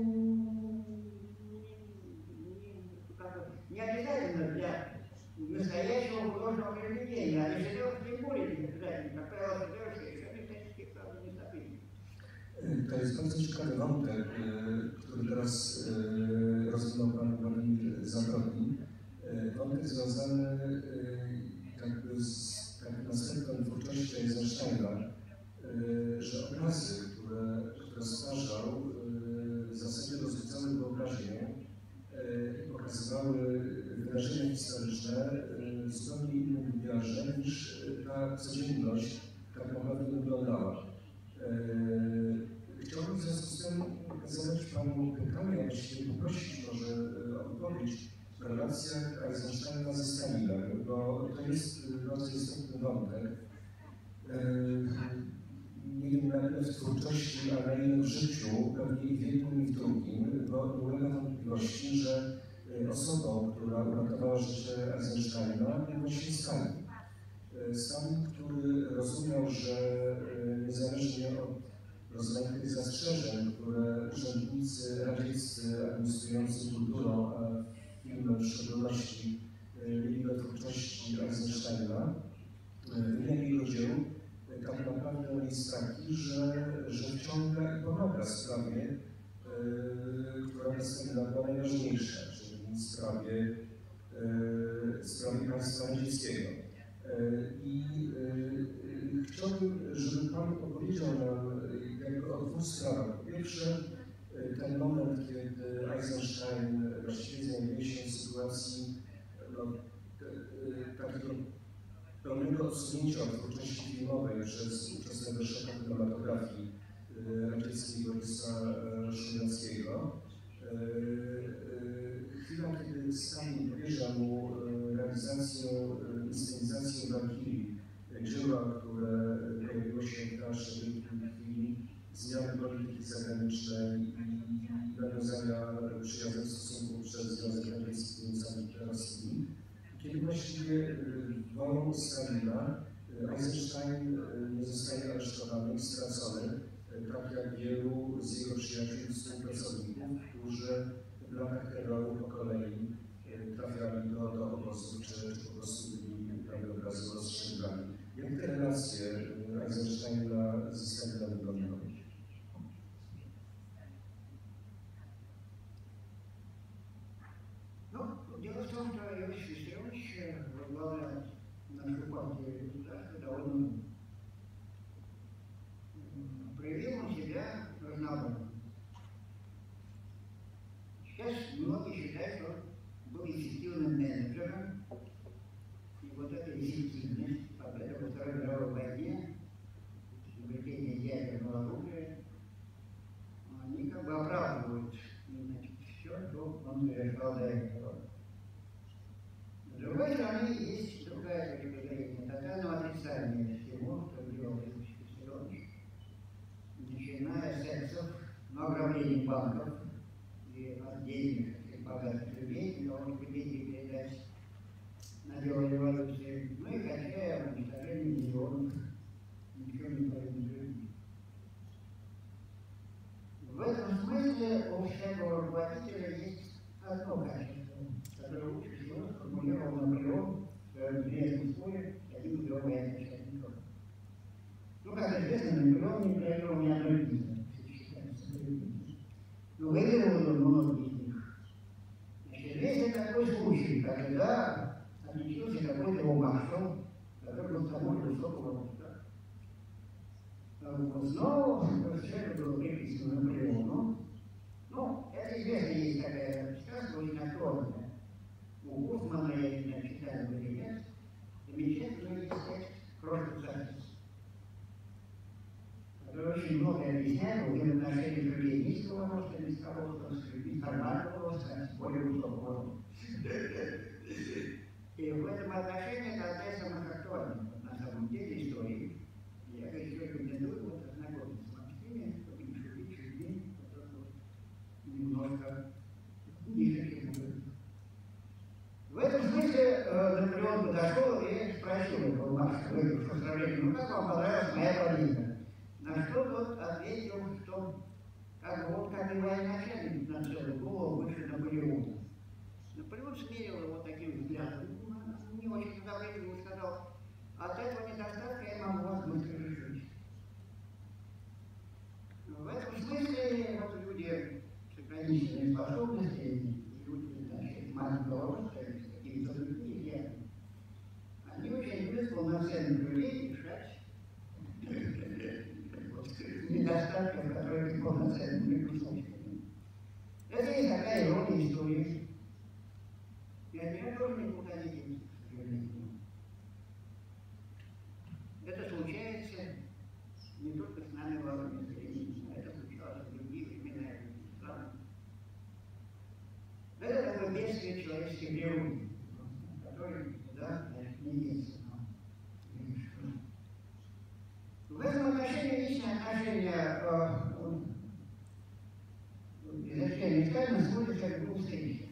Speaker 4: не обязательно для настоящего художественного произведения, а режиссер тем более не обязательно. Как правило, режиссер совершенно исторических правд не событий.
Speaker 3: To jest bardzo ciekawy wątek, który teraz rozwinął Pan Władimir Zabrodni. Wątek związany jakby z takim aspektem twórczości Eisensteina, że obrazy, które, które stwarzał, w zasadzie rozbudzały wyobraźnię i pokazywały wydarzenia historyczne w zupełnie innym wymiarze niż ta codzienność, tak naprawdę wyglądała. Chciałbym w związku z tym zadać Panu pytanie, a właściwie poprosić może o odpowiedź w relacjach Eisensteina ze Stalinem, bo to jest bardzo istotny wątek. Nie wiem na ile w twórczości, a na ile w życiu, pewnie i w jednym i w drugim, bo nie ulega wątpliwości, że osobą, która uratowała życie Eisensteina, był właśnie Stalin. Stalin, który rozumiał, że niezależnie od rozmaitych zastrzeżeń, które urzędnicy radzieccy administrujący kulturą, a filmem w szczególności, mieli do twórczości Eisensteina, wymiar jego dzieł tak naprawdę jest taki, że, że wciąga i pomaga sprawie, która jest dla była najważniejsza, czyli sprawie, sprawie państwa radzieckiego. I chciałbym, żeby Pan opowiedział nam jakby o dwóch sprawach. Po pierwsze, ten moment, kiedy Eisenstein właściwie znajduje się w sytuacji no, takiego pełnego odsunięcia od twórczości filmowej przez ówczesnego szefa kinematografii radzieckiego Borysa Szumowskiego. Chwila, kiedy Stalin powierza mu realizację, inscenizację Walkirii, dzieła, które pojawiło się w dalszej chwili zmiany polityki zagranicznej i nawiązania przyjaznych stosunków przez Związek Radziecki z Niemcami rosyjskimi. Kiedy właściwie wolą Stalina Eisenstein nie zostaje aresztowany i stracony, tak jak wielu z jego przyjaciół i współpracowników, którzy w latach terroru po kolei trafiali do, do obozów, czy, czy po prostu byli prawie od razu rozstrzygani. Jak te relacje Eisensteina ze Stalinem wyglądały?
Speaker 4: No, дело в том, что Иосиф Виссарионович возглавлял нашу партию государства довольно проявил он себя разнообразно. Сейчас многие считают, что был эффективным менеджером, и вот эта эффективность, победа во Второй мировой войне, изобретение ядерного оружия, они как бы оправдывают все, что он совершал до этого. С другой стороны, есть другая точка зрения, тотального отрицания всего, что делал Иосиф Виссарионович, начиная с эксов, но ограбление банков и отдельных таких богатых людей, для того, чтобы деньги передать на дело революции, ну и кончая уничтожение миллионов ничего не повинных людей. В этом смысле у всякого руководителя есть одно качество, которое лучше всего сформулировал Наполеон в своем известном слове «Один миллион военных начальников». Ну, как известно, Наполеон не проявил ни одной битвы, все считаются победителями. Но выигрывал он много из них. Значит, есть такой случай, когда отличился какой-то его маршал, который был того же высокого роста. Снова все это было приписано Наполеону. Ну, это известно, есть такая сказка, очень актуальная. У Гофмана, я не знаю, читали вы или нет, замечательный есть текст «Крошка царица», который очень много объясняет в отношении людей низкого роста, низкого роста, нормального роста, а тем более высокого роста. И в этом отношении это одна из самых актуальных, на самом деле, историй. Я еще рекомендую вот ознакомиться с Максимом, чтобы не шутить людьми, которые немножко ниже, чем вы. В этом смысле Наполеон подошел и спросил этого маршала, выигравшего сражение, ну как вам понравилась моя политика? На что тот ответил, что как бы вот как и военачальник на целую голову выше Наполеона. Наполеон смерил его таким взглядом, не очень одобрительно сказал: от этого недостатка я могу вас быстро решить. В этом смысле вот люди с ограниченными способностями, люди, значит, маленького роста, с какими-то другими, они очень любят полноценных людей решать недостатков, которые полноценными присутствуют. Это и такая ирония истории. И от меня тоже никуда не денется, к сожалению. Это случается не только с нами во время времени, но это случалось в других временах и странах. Это такое бедствие человеческой природы, которое, да, не есть. В этом отношении личное отношение Эйзенштейна и Сталина сводится к двум встречам.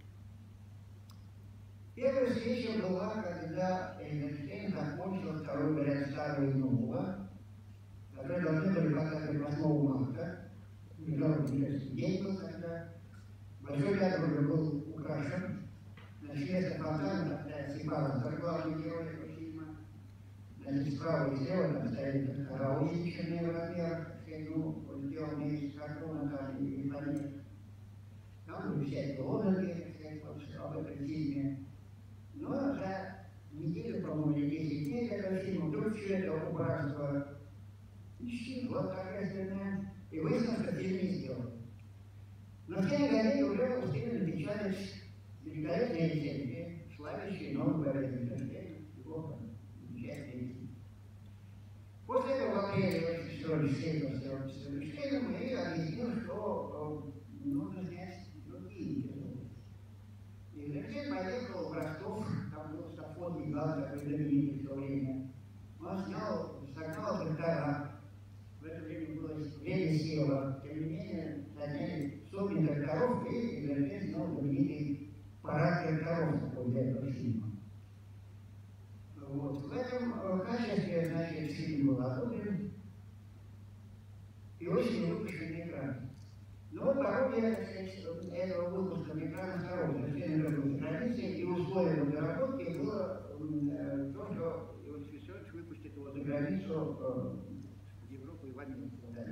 Speaker 4: Первая встреча была, когда Эйзенштейн закончил второй вариант старого и нового, которые должны были показывать восьмого марта, международный детский день был тогда. Большой театр уже был украшен. Значит, вместо фонтана стоят сепаратор, главный герой этого фильма. Значит, справа и слева там стоит караул, увеличенный в размерах, ну, сделанный из картона там и фанер. Там были всякие лозунги, об этом фильме. Но за неделю, по-моему, или десять дней этого фильма вдруг все это убранство исчезло торжественное, и выяснилось, что фильм не сделан. Но в те годы уже успели напечатать великолепные рецензии, славящие нового Эйзенштейна, его замечательные фильмы. После этого в апреле Иосиф встретился с Эйзенштейном и объяснил, что нужно снять другие эпизоды. Эйзенштейн поехал в Ростов, там был сафонный газ, такой знаменитый в то время. Он снял, согнал трактора. В это время было время села. Тем не менее, заняли сотни исполнена коровка и Израиль знал знаменитый характер коров такой для этого фильма. Вот. В этом качестве, значит, фильм был одобрен и очень выпущен на экран. Но пародия этого выпуска на экран второго, совершенно другой страницы, и условием доработки было э, то, что Иосиф Виссарионович выпустит его за границу э, в Европу и в Америку.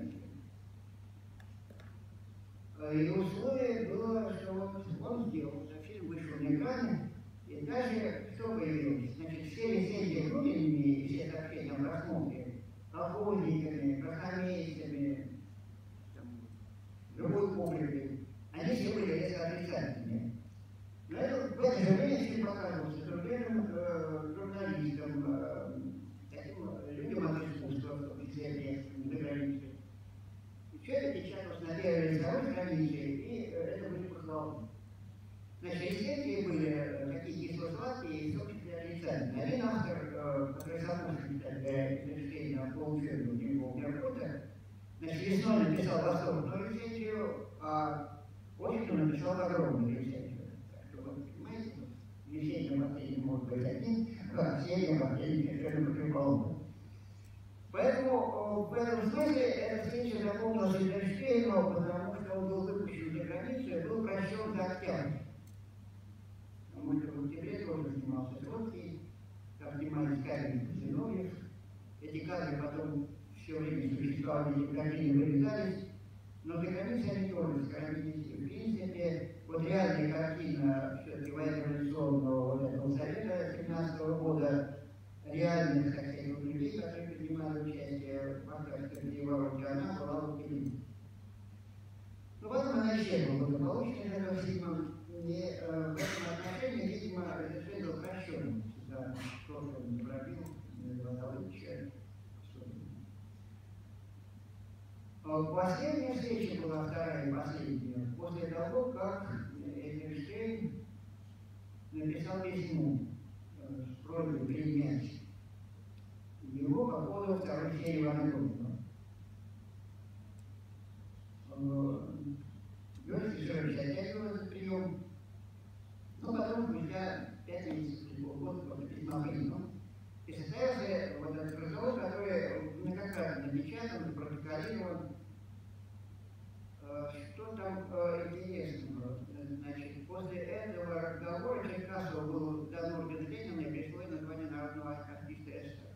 Speaker 4: И условие было, что вот он сделал, что фильм вышел на экране, и даже что появилось, значит, все рецензии внутренними и все сообщения о просмотре охотниками, красомейцами, другой публикой, они все были резко отрицательные. Но это, в это же время фильм показывался зарубежным э, журналистам, э, таким людям от искусства, в том числе за границей. И все это печаталось на первой и второй странице, и э, это были похвалы. Значит, рецензии были такие кисло-сладкие и в том числе отрицательные. Один автор, э, который запущен для изучения по учебу у Меркута, значит, весной написал восторженную рецензию, а осенью написал огромную рецензию. Так что вы понимаете, весенним последним может быть один, а осенним последним совершенно по-другому. Поэтому в этом смысле эта встреча запомнилась Эйзенштейну, потому что он был выпущен за границу и был прощен за октябрь. Потому что в октябре тоже снимался Троцкий, там снимались кадры Зиновьев. Эти кадры потом все время существовали, эти картины вырезались, но за границей они тоже сохранились. В принципе, вот реальная картина все-таки военно-революционного вот этого совета семнадцатого года, реальных, так сказать, людей, которые принимали участие в авторской переворотке, она была в Украине. Но потом она исчезла благополучно из этого фильма, и э, в этом отношении, видимо, Эйзенштейн был прощен за то, что он не пробил, не возлагал печаль. Последняя встреча была вторая и последняя, после того, как Эйзенштейн написал письмо с просьбой принять его по поводу второй серии Ивана Грозного. Иосиф Виссарионович оттягивал этот прием, но потом, спустя пять месяцев, полгода после письма принял. И состоялся вот этот разговор, который многократно напечатан, протоколирован. Что там э, интересного? Значит, после этого разговора Черкасову был дан орден Ленина и присвоено название народного артиста СССР.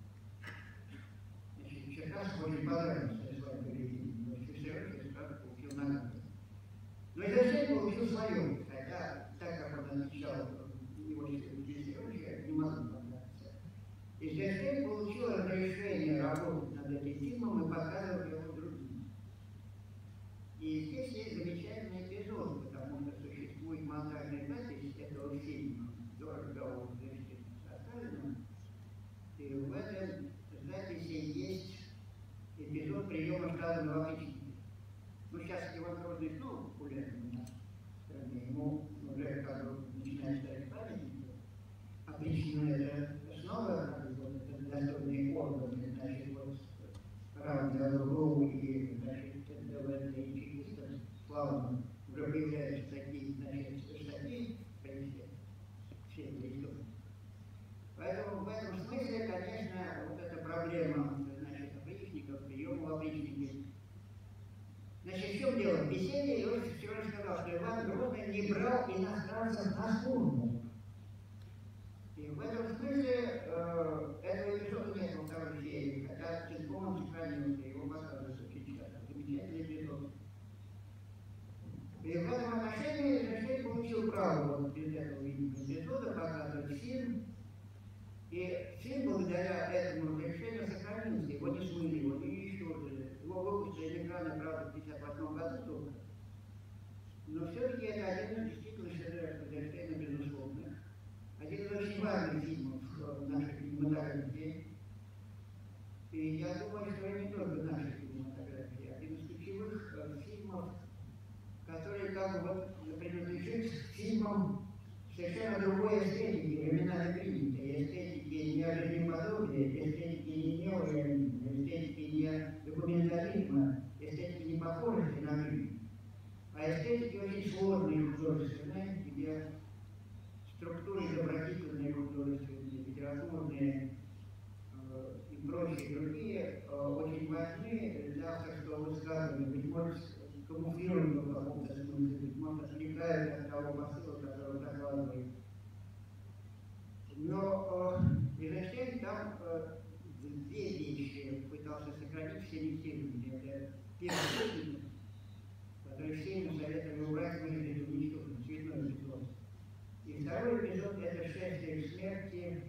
Speaker 4: Значит, Черкасову очень понравился Ислам Переведение, но Виссарионович сразу получил награду. Но Эйзенштейн получил свое, хотя, так как он отвечал его Виссарионовича, не могу понравиться. Эйзенштейн получил разрешение работать над этим фильмом и показывать его другим. И здесь есть замечательный эпизод, потому что существует монтажная запись этого фильма до разговора с Эйзенштейном с Сталиным. И в этой записи есть эпизод приема штабного опричника. Ну, сейчас Иван Грозный снова популярен у нас в стране. Ему уже как бы начинает стать памятником. Опричнина — это снова достойные органы, значит, вот равные РУ и, значит, ДВД и чекистов славно уже появляются такие, значит, статьи, все, все истории. Поэтому в этом смысле, конечно, вот эта проблема, значит, опричников, приема опричники. Значит, в чем дело? В беседе Иосиф Виссарионович сказал, что Иван Грозный не брал иностранцев на службу. И в этом смысле э, этого эпизода нет во второй серии, хотя целиком он сохранился, его показывают очень часто. Замечательный эпизод. И в этом отношении Эйзенштейн получил право вот из этого эпизода показывать фильм. И фильм благодаря этому разрешению сохранился, его не смыли, его не уничтожили. Его выпустили на экраны, правда, в тысяча девятьсот пятьдесят восьмом году только. Но все-таки это один из действительно шедевров Эйзенштейна, безусловно. Один из очень важных фильмов в нашей кинематографии. И я думаю, что это не только в нашей кинематографии, один из ключевых э, фильмов, который как бы вот принадлежит фильмам совершенно другой эстетики, временами принятой, эстетики не ожидаемоподобия, эстетики не неореализма, эстетики не документализма, эстетики не похожести на жизнь, а эстетики всевозможные э, и прочие другие э, очень важны для авторского высказывания. Быть может, камуфлируют в каком-то смысле, быть может, отвлекают от того посыла, который закладывает. Но э, Эйзенштейн там э, две вещи пытался сохранить все исследования. Это первый эпизод, который всем советовали убрать, выжить, уничтожить, очередной эпизод. И второй эпизод – это шествие к смерти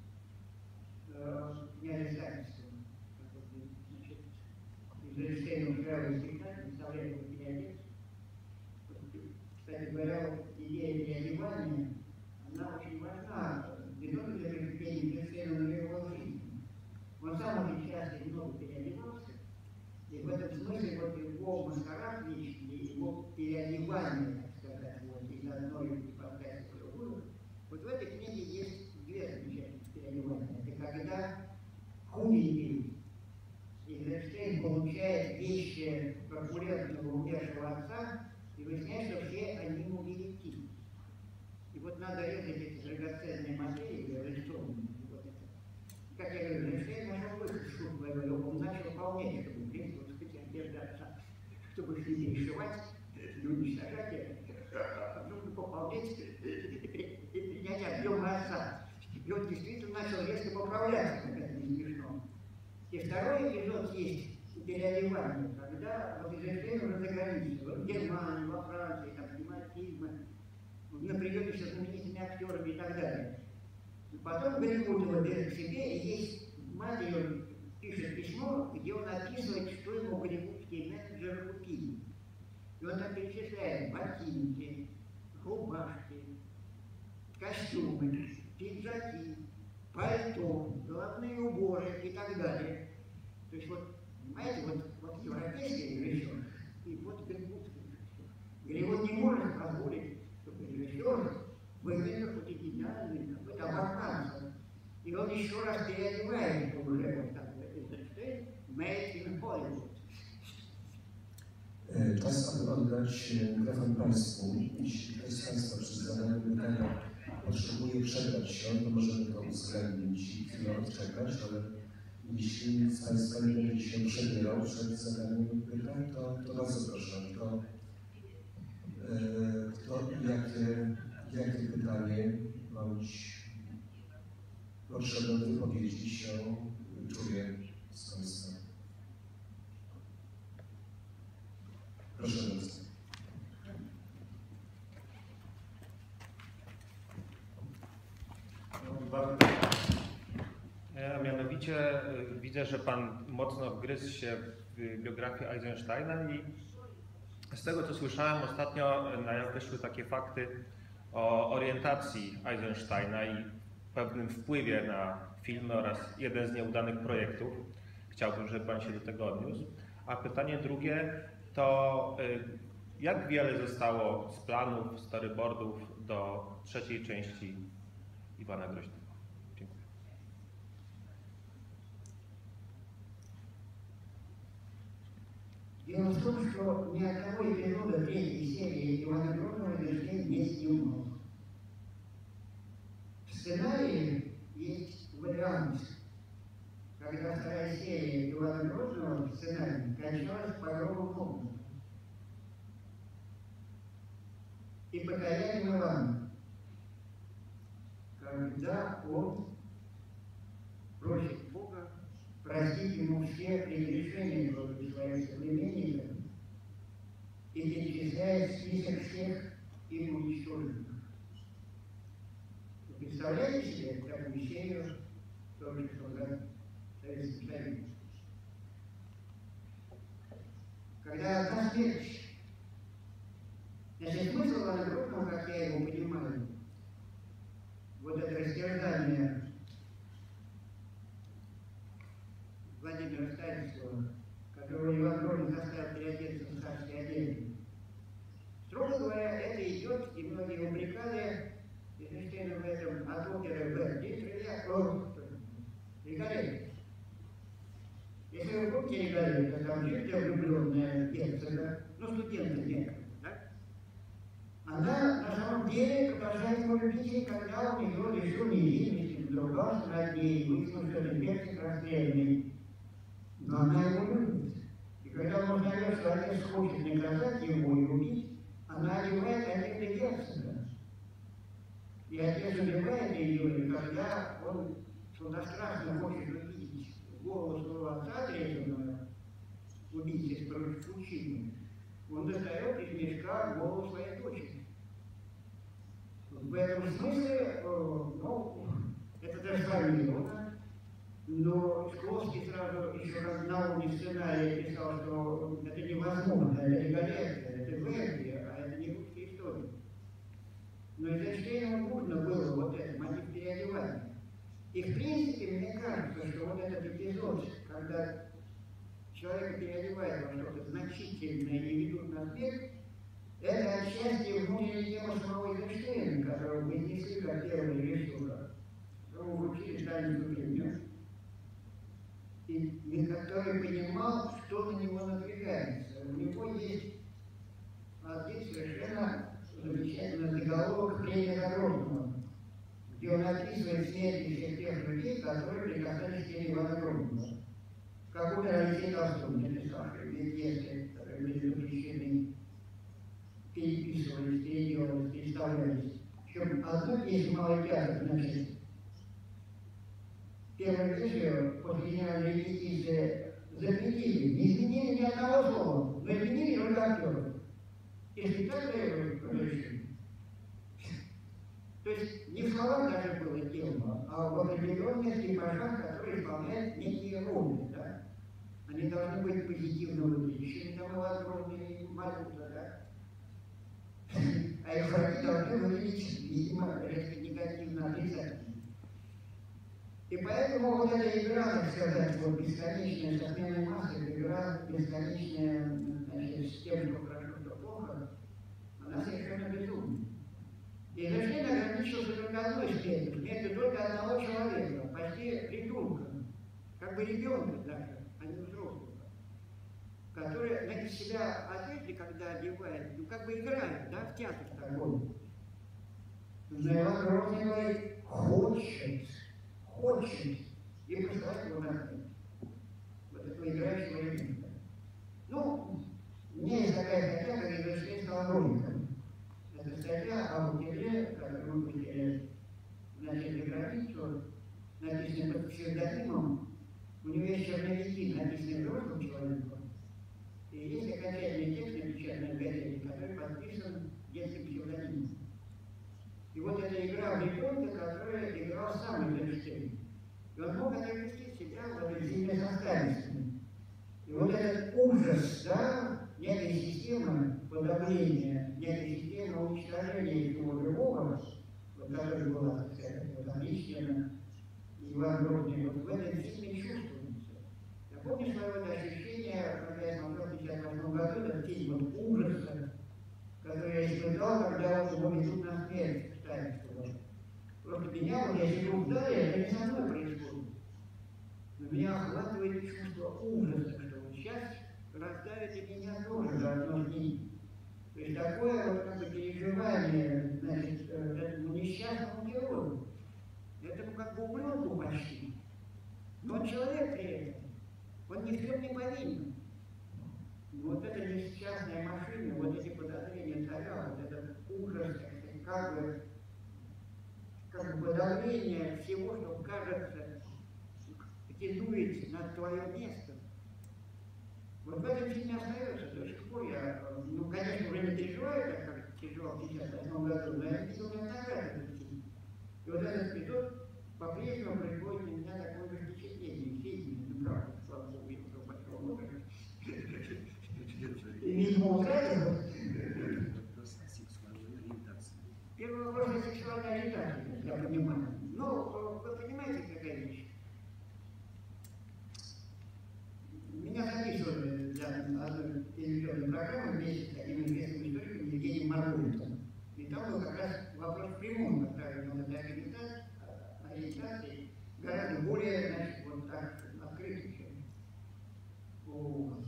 Speaker 4: э, князя Саксского. Значит, Эйзенштейн устраивает спектакль, представляет его переодет. Кстати говоря, идея переодевания, она очень важна. Не только для прикрепления Эйзенштейна на его жизнь. Он сам очень часто и много переодевался. И в этом смысле вот его маскарад личный, его переодевание, так сказать, вот, из одной ипостаси в другую. Вот в этой книге есть две замечательных переодевания. Это когда худенький Эйзенштейн получает вещи корпулентного умершего отца, и выясняется, что все они ему велики. И вот надо резать эти драгоценные материи, разрисованные. Вот это. Как я говорю, Эйзенштейн нашел выход в шутку, я говорю, он начал полнеть, чтобы влезть, вот сказать, одежды отца, чтобы их не перешивать, не уничтожать это, нужно пополнять, я отбил на отца. И он действительно начал резко поправляться, как это не смешно. И второй эпизод есть переодевание, когда вот Эйзенштейн уже за границей, в Германии, во Франции, там снимают фильмы, на приеме со знаменитыми актерами и так далее. И потом Голливуд его берет к себе, и есть мать ее пишет письмо, где он описывает, что ему голливудские менеджеры купили. И он там перечисляет ботинки, рубашки, костюмы, пиджаки, пальто, головные уборы и так далее. То есть вот, понимаете, вот, вот европейский режиссер и вот голливудский режиссер. Голливуд не может позволить, чтобы режиссер выглядел хоть идеальный, какой-то американец. И он еще раз переодевает уже вот так вот Эйзенштейн, made in Hollywood.
Speaker 3: Czas, aby oddać mikrofon Państwu. Jeśli ktoś z Państwa przy zadaniu pytania potrzebuje przebrać się, to możemy to uwzględnić i chwilę odczekać, ale jeśli z Państwa nie będzie się przebierał przed zadaniem pytań, to, to bardzo proszę. To, to jakie, jakie pytanie bądź potrzebę wypowiedzi się czuje z Państwa? Proszę bardzo.
Speaker 6: A mianowicie widzę, że Pan mocno wgryzł się w biografię Eisensteina i z tego, co słyszałem ostatnio, na jaw wyszły takie fakty o orientacji Eisensteina i pewnym wpływie na filmy oraz jeden z nieudanych projektów. Chciałbym, żeby Pan się do tego odniósł. A pytanie drugie to jak wiele zostało z planów, storyboardów do trzeciej części Iwana Groźnego? Dziękuję.
Speaker 4: Дело в том, что ни одного эпизода третьей серии Ивана Грозного Эйзенштейн не снимал. В сценарии есть вариант, когда вторая серия Ивана Грозного в сценарии кончалась погромом комнаты и покаянием Ивана, когда он просит Бога простить ему все прегрешения против своих современников и перечисляет список всех им уничтоженных. Вы представляете себе такую серию, только что за Советским Союзом? Когда одна смерть, значит, смысл Ивана Грозного, как я его понимаю, вот это растерзание Владимира Старицкого, которого Иван Грозный заставил переодеться в царские одежды. Строго говоря, это идет, и многие упрекали Эйзенштейна в этом от оперы Верди, Риголетто. Если вы помните Риголетто, там Жильда влюбленная герцога, ну студентка некоторая, да? Она на самом деле продолжает его любить, когда у нее лишен невинности. надругался над ней, выяснил, что это персик расстрелянный. Но она его любит. И когда он узнает, что отец хочет наказать его и убить, она одевает одежды герцога. И отец убивает ее, когда он сладострастно хочет увидеть голову своего отца отрезанного, убийцы с пучины, он достает из мешка голову своей дочери. В этом смысле, ну, это даже сравнимо, но Шкловский сразу еще раз на уровне сценария писал, что это невозможно, это регулярно, это Верди, а это не русская история. Но Эйзенштейну нужно было вот это, мотив переодевания. И в принципе, мне кажется, что вот этот эпизод, когда человека переодевает во что-то значительное и ведут на смерть, это отчасти внутренняя тема самого Эйзенштейна, которого мы несли как первого режиссера, которого вручили Сталинскую премию, и который понимал, что на него надвигается. У него есть один совершенно замечательный заголовок «Премия Грозного», где он описывает смерти всех тех людей, которые прикасались к теме Ивана Грозного. Как умер Алексей Толстой, написавший пьесы, которые были запрещены, переписывались, переделывались, переставлялись. Причем одну песню «Малый театр», значит, первую песню после генеральной репетиции запретили, не изменили ни одного слова, но изменили только актеров. И спектакль разрешили. То есть не в словах даже было дело, а в определенных типажах, которые исполняют некие роли. Да? Они должны быть позитивно выглядящими, там у вас огромные малюта, да? А их враги должны выглядеть, видимо, резко негативно отрицательно. И поэтому вот эта игра, так сказать, вот бесконечная со сменой массы, игра бесконечная, значит, с тем, что хорошо, что плохо, она совершенно безумна. И Эйзенштейн ограничился только одной смертью, смертью только одного человека, почти ребенка, как бы ребенка даже, а не взрослого, который на себя одежды, когда одевает, ну как бы играет, да, в театр такой. Но Иван Грозный говорит, хочет, хочет, и посылает его на смерть. Вот этого играющего ребенка. Ну, у меня есть такая статья, как Эйзенштейн стал роликом. Это статья о Бутиле, которую мы выпустили в начале границу, написанная под псевдонимом. У него есть черновики, написанные взрослым человеком. И есть окончательный текст, напечатанный в газете, который подписан детским псевдонимом. И вот эта игра в ребенка, которую играл сам Эйзенштейн. И он мог отвести себя в этой зимней составленности. И вот этот ужас, да, некая система подавления, некая система уничтожения всего другого, вот которая была, так сказать, вот Анищина, Иван Грозный, вот в этом фильме чувствуется. Я помню свое вот ощущение, когда я смотрел в пятьдесят восьмом году этот фильм вот ужаса, который я испытал, когда вот его ведут на смерть, кстати, просто меня, вот я сижу в зале, это не со мной происходит. Но меня охватывает чувство ужаса, что вот сейчас раздавит и меня тоже заодно с ним. То есть такое вот как бы переживание, значит, этому несчастному герою, этому как бы ублюдку почти. Но он человек при этом, он ни в чем не повинен. Вот эта несчастная машина, вот эти подозрения царя, вот этот ужас, как бы, как бы подавление всего, что кажется, претендует на твое место. Вот в этом фильме остается до сих пор. Я, ну, конечно, уже не переживаю, так как переживал в пятьдесят восьмом году, но я видел неоднократно этот фильм. И вот этот эпизод по-прежнему производит на меня такое же впечатление. Фильм, ну, правда, слава богу, я уже большого много. И, видимо, утратил. Первый вопрос о сексуальной ориентации, я понимаю. Но вы понимаете, какая вещь? Меня записывали для одной телевизионной программы вместе с таким известным историком Евгением Марковичем. И там был как раз вопрос прямой поставлен на этой ориентации, гораздо более, значит, вот так открытый, чем у вас.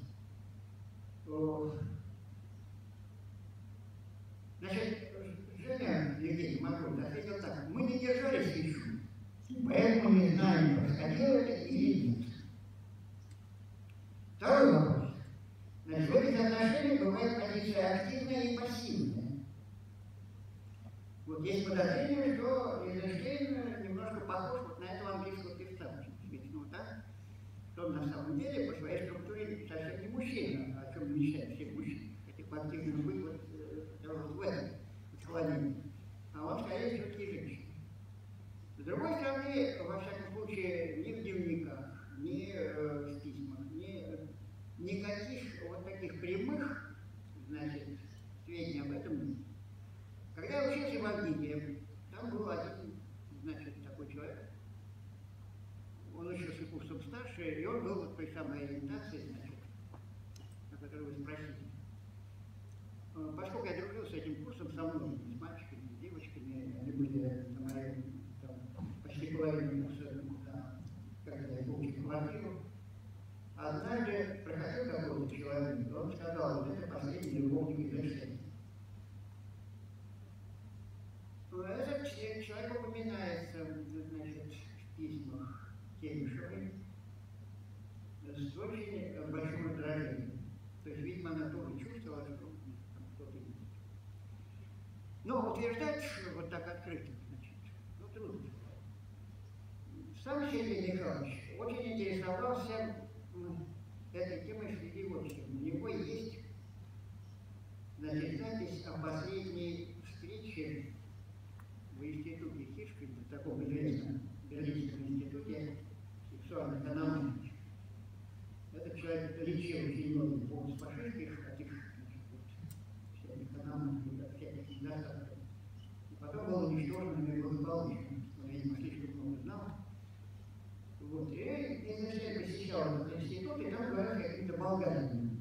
Speaker 4: Значит, Женя Евгений Маркович ответил так: мы не держались еще. происходило это или нет. Второй вопрос. Значит, в этих отношениях бывает позиция активная и пассивная. Вот есть подозрение, что Эйзенштейн немножко похож вот на этого английского певца, известного, да? Что он на самом деле по своей структуре совсем не мужчина, о чем мечтают все мужчины. Хотя по активному быть вот, вот в этом склонении. А он скорее все-таки женщина. С другой стороны, во всяком случае, ни в дневниках, ни э, в письмах, ни никаких вот таких прямых, значит, сведений об этом нет. Когда я учился в Авгике, там был один, значит, такой человек, он учился курсом старше, и он был вот при самой ориентации, значит, о которой вы спросили. Поскольку я дружил с этим курсом со мной, с мальчиками, с девочками, они были на моем там, почти половине курса, да, когда я получил квартиру, однажды проходил какой-то человек, он сказал, вот это последний любовник Эйзенштейна. Этот человек упоминается, значит, в письмах Темишевой с очень большим раздражением. То есть, видимо, она тоже чувствовала, что там кто-то есть. Но утверждать вот так открыто, значит, ну трудно. Сам Сергей Михайлович очень интересовался этой темой среди общего. У него есть, значит, запись о последней встрече в институте Хишкина, в таком известном Берлинском институте сексуальных аномалий. Этот человек лечил очень много постфашистских таких, всяких аномалий, всяких недостатков. И потом был уничтожен и был избавлен. Он, видимо, слишком много знал. Вот. И Эйзенштейн посещал этот институт, и там говорят каким-то болгаринам.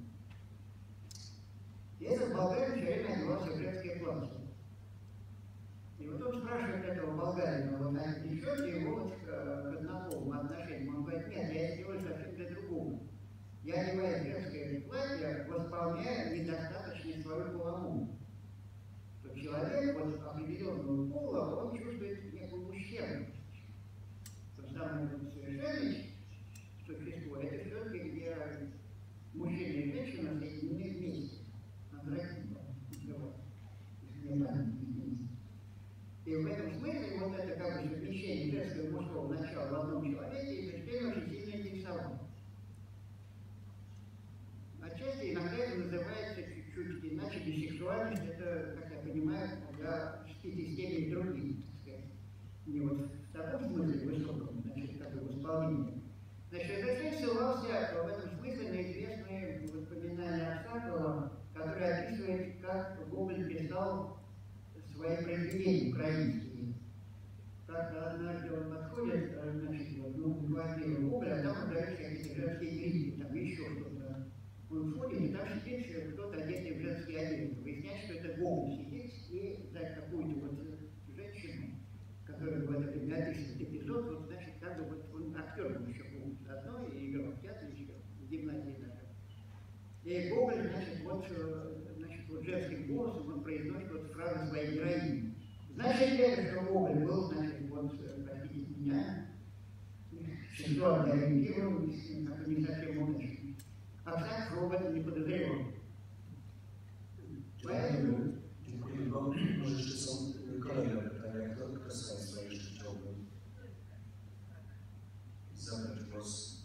Speaker 4: И этот болгарин все время одевался в женское платье. И вот он спрашивает этого болгарина, вот, а влечет ли его вот к, к однополым отношениям? Он говорит, нет, я сделаю совсем для другого. Я одеваю женское платье, восполняя недостаточность свою полному. Что человек вот определенного пола, он чувствует некую ущербность. То самое вот совершенность существо, это все-таки где мужчина и женщина соединены вместе. Отвратительно. И в этом смысле вот это как бы совмещение женского и мужского начала в одном человеке Эйзенштейн очень сильно интересовал. Отчасти иногда это называется чуть-чуть иначе, бисексуальность, это, как я понимаю, когда спит и с теми и другими, так сказать. Не вот в таком смысле высоком, значит, как бы восполнение. Значит, Эйзенштейн ссылался в этом смысле на известные воспоминания Аксакова, который описывает, как Гоголь писал свои произведения украинские. Как однажды он подходит, значит, вот, ну, в квартиру Гоголя, а там удались какие-то женские крики, там еще что-то. Он входит, и там сидит кто-то одетый в женские одежды. Выясняется, что это Гоголь сидит и за какую-то вот женщину, которая в этом описывает эпизод, вот, значит, как бы вот он актер был еще был заодно и играл в театре еще, в гимназии даже. И Гоголь, значит, вот, значит, вот женским голосом он произносит вот фразу своей героини. Значит ли это, что Гоголь был, значит, вот, простите меня, сексуально ориентирован, как не совсем удачный. А так об этом не podejrzewał.
Speaker 3: Dziękuję. Dziękuję, bo może jeszcze są kolejne pytania. Kto, kto z Państwa jeszcze chciałby zabrać głos?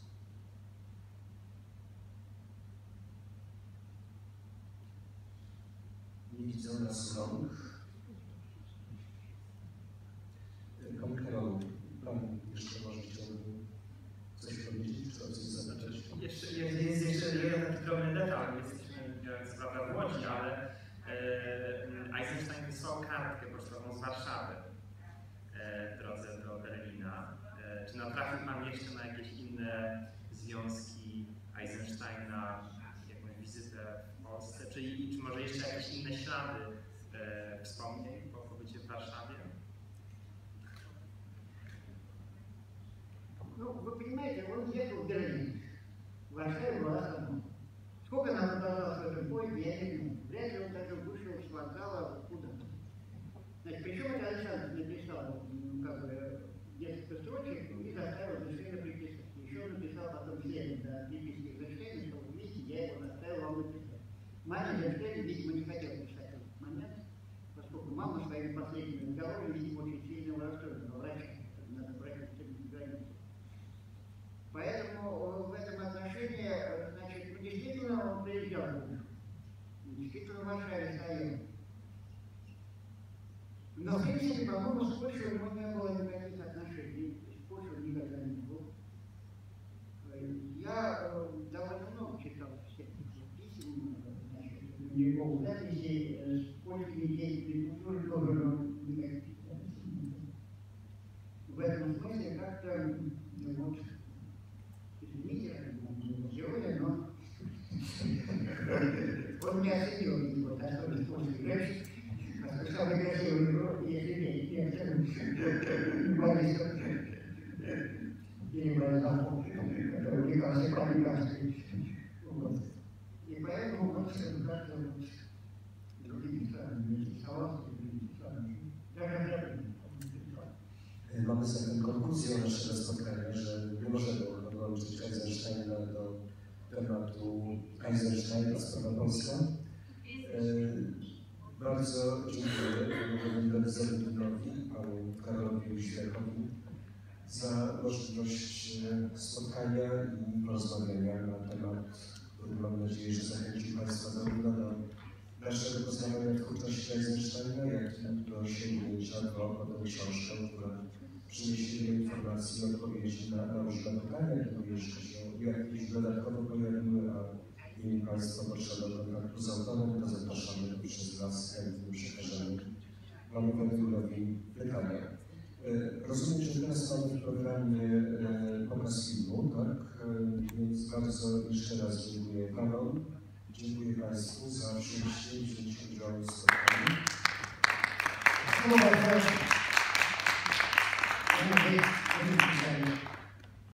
Speaker 3: Nie widzę nas rąk. Pan Karol, Pan jeszcze może chciałby coś powiedzieć, czy o coś zapytać?
Speaker 5: Jeszcze, jest, jest jeszcze jeden taki drobny detal. Jesteśmy, sprawia w Łodzi, ale e, Eisenstein wysłał kartkę pocztową z Warszawy e, w drodze do Berlina. E, czy natrafił Pan jeszcze na jakieś inne związki Eisensteina, jakąś wizytę w Polsce? Czy, i, czy może jeszcze jakieś inne ślady e, wspomnień po pobycie w Warszawie?
Speaker 4: Ну, вы понимаете, он ехал в Берлин. Варшава была остановка. Сколько нам продолжалось в этом поезде, я не знаю. Вряд ли он даже вышел с вокзала куда-то. Значит, причем это Александр написал, ну, как бы, несколько строчек и заставил Эйзенштейна прийти spotkaliśmy się z polskimi dziećmi kultury powolą в этом смысле как-то вот извините, сегодня, но он не оценил его достоинство польской речи, а самый красивый рот, если верить тем, Борисов, перебрал который увлекался по-американски. Вот. И поэтому вот как-то вот другими странами не интересовался, другими странами. Даже
Speaker 3: Mamy zatem konkluzję naszego spotkania, że nie możemy podłączyć Eisensteina do tematu Eisensteina, sprawa polska. Bardzo dziękuję panu Lorenzowi Dudowi, panu Karolowi Jóźwiakowi za możliwość spotkania i porozmawiania na temat, który mam nadzieję, że zachęci Państwa zarówno do naszego poznawania twórczości Eisensteina, jak i do sięgnięcia po tę książkę, która przyniesie wiele informacji i odpowiedzi na, na różne pytania, które jeszcze się jakieś dodatkowo pojawiły, a mieli Państwo potrzebę kontaktu z autorem, to zapraszamy przez nas, chętnie przekażemy panu Węgrulowi pytania. E, rozumiem, że teraz mamy w programie e, pokaz filmu, tak? E, więc bardzo jeszcze raz dziękuję Panom, dziękuję Państwu za przyjście i wzięcie udziału w spotkaniu.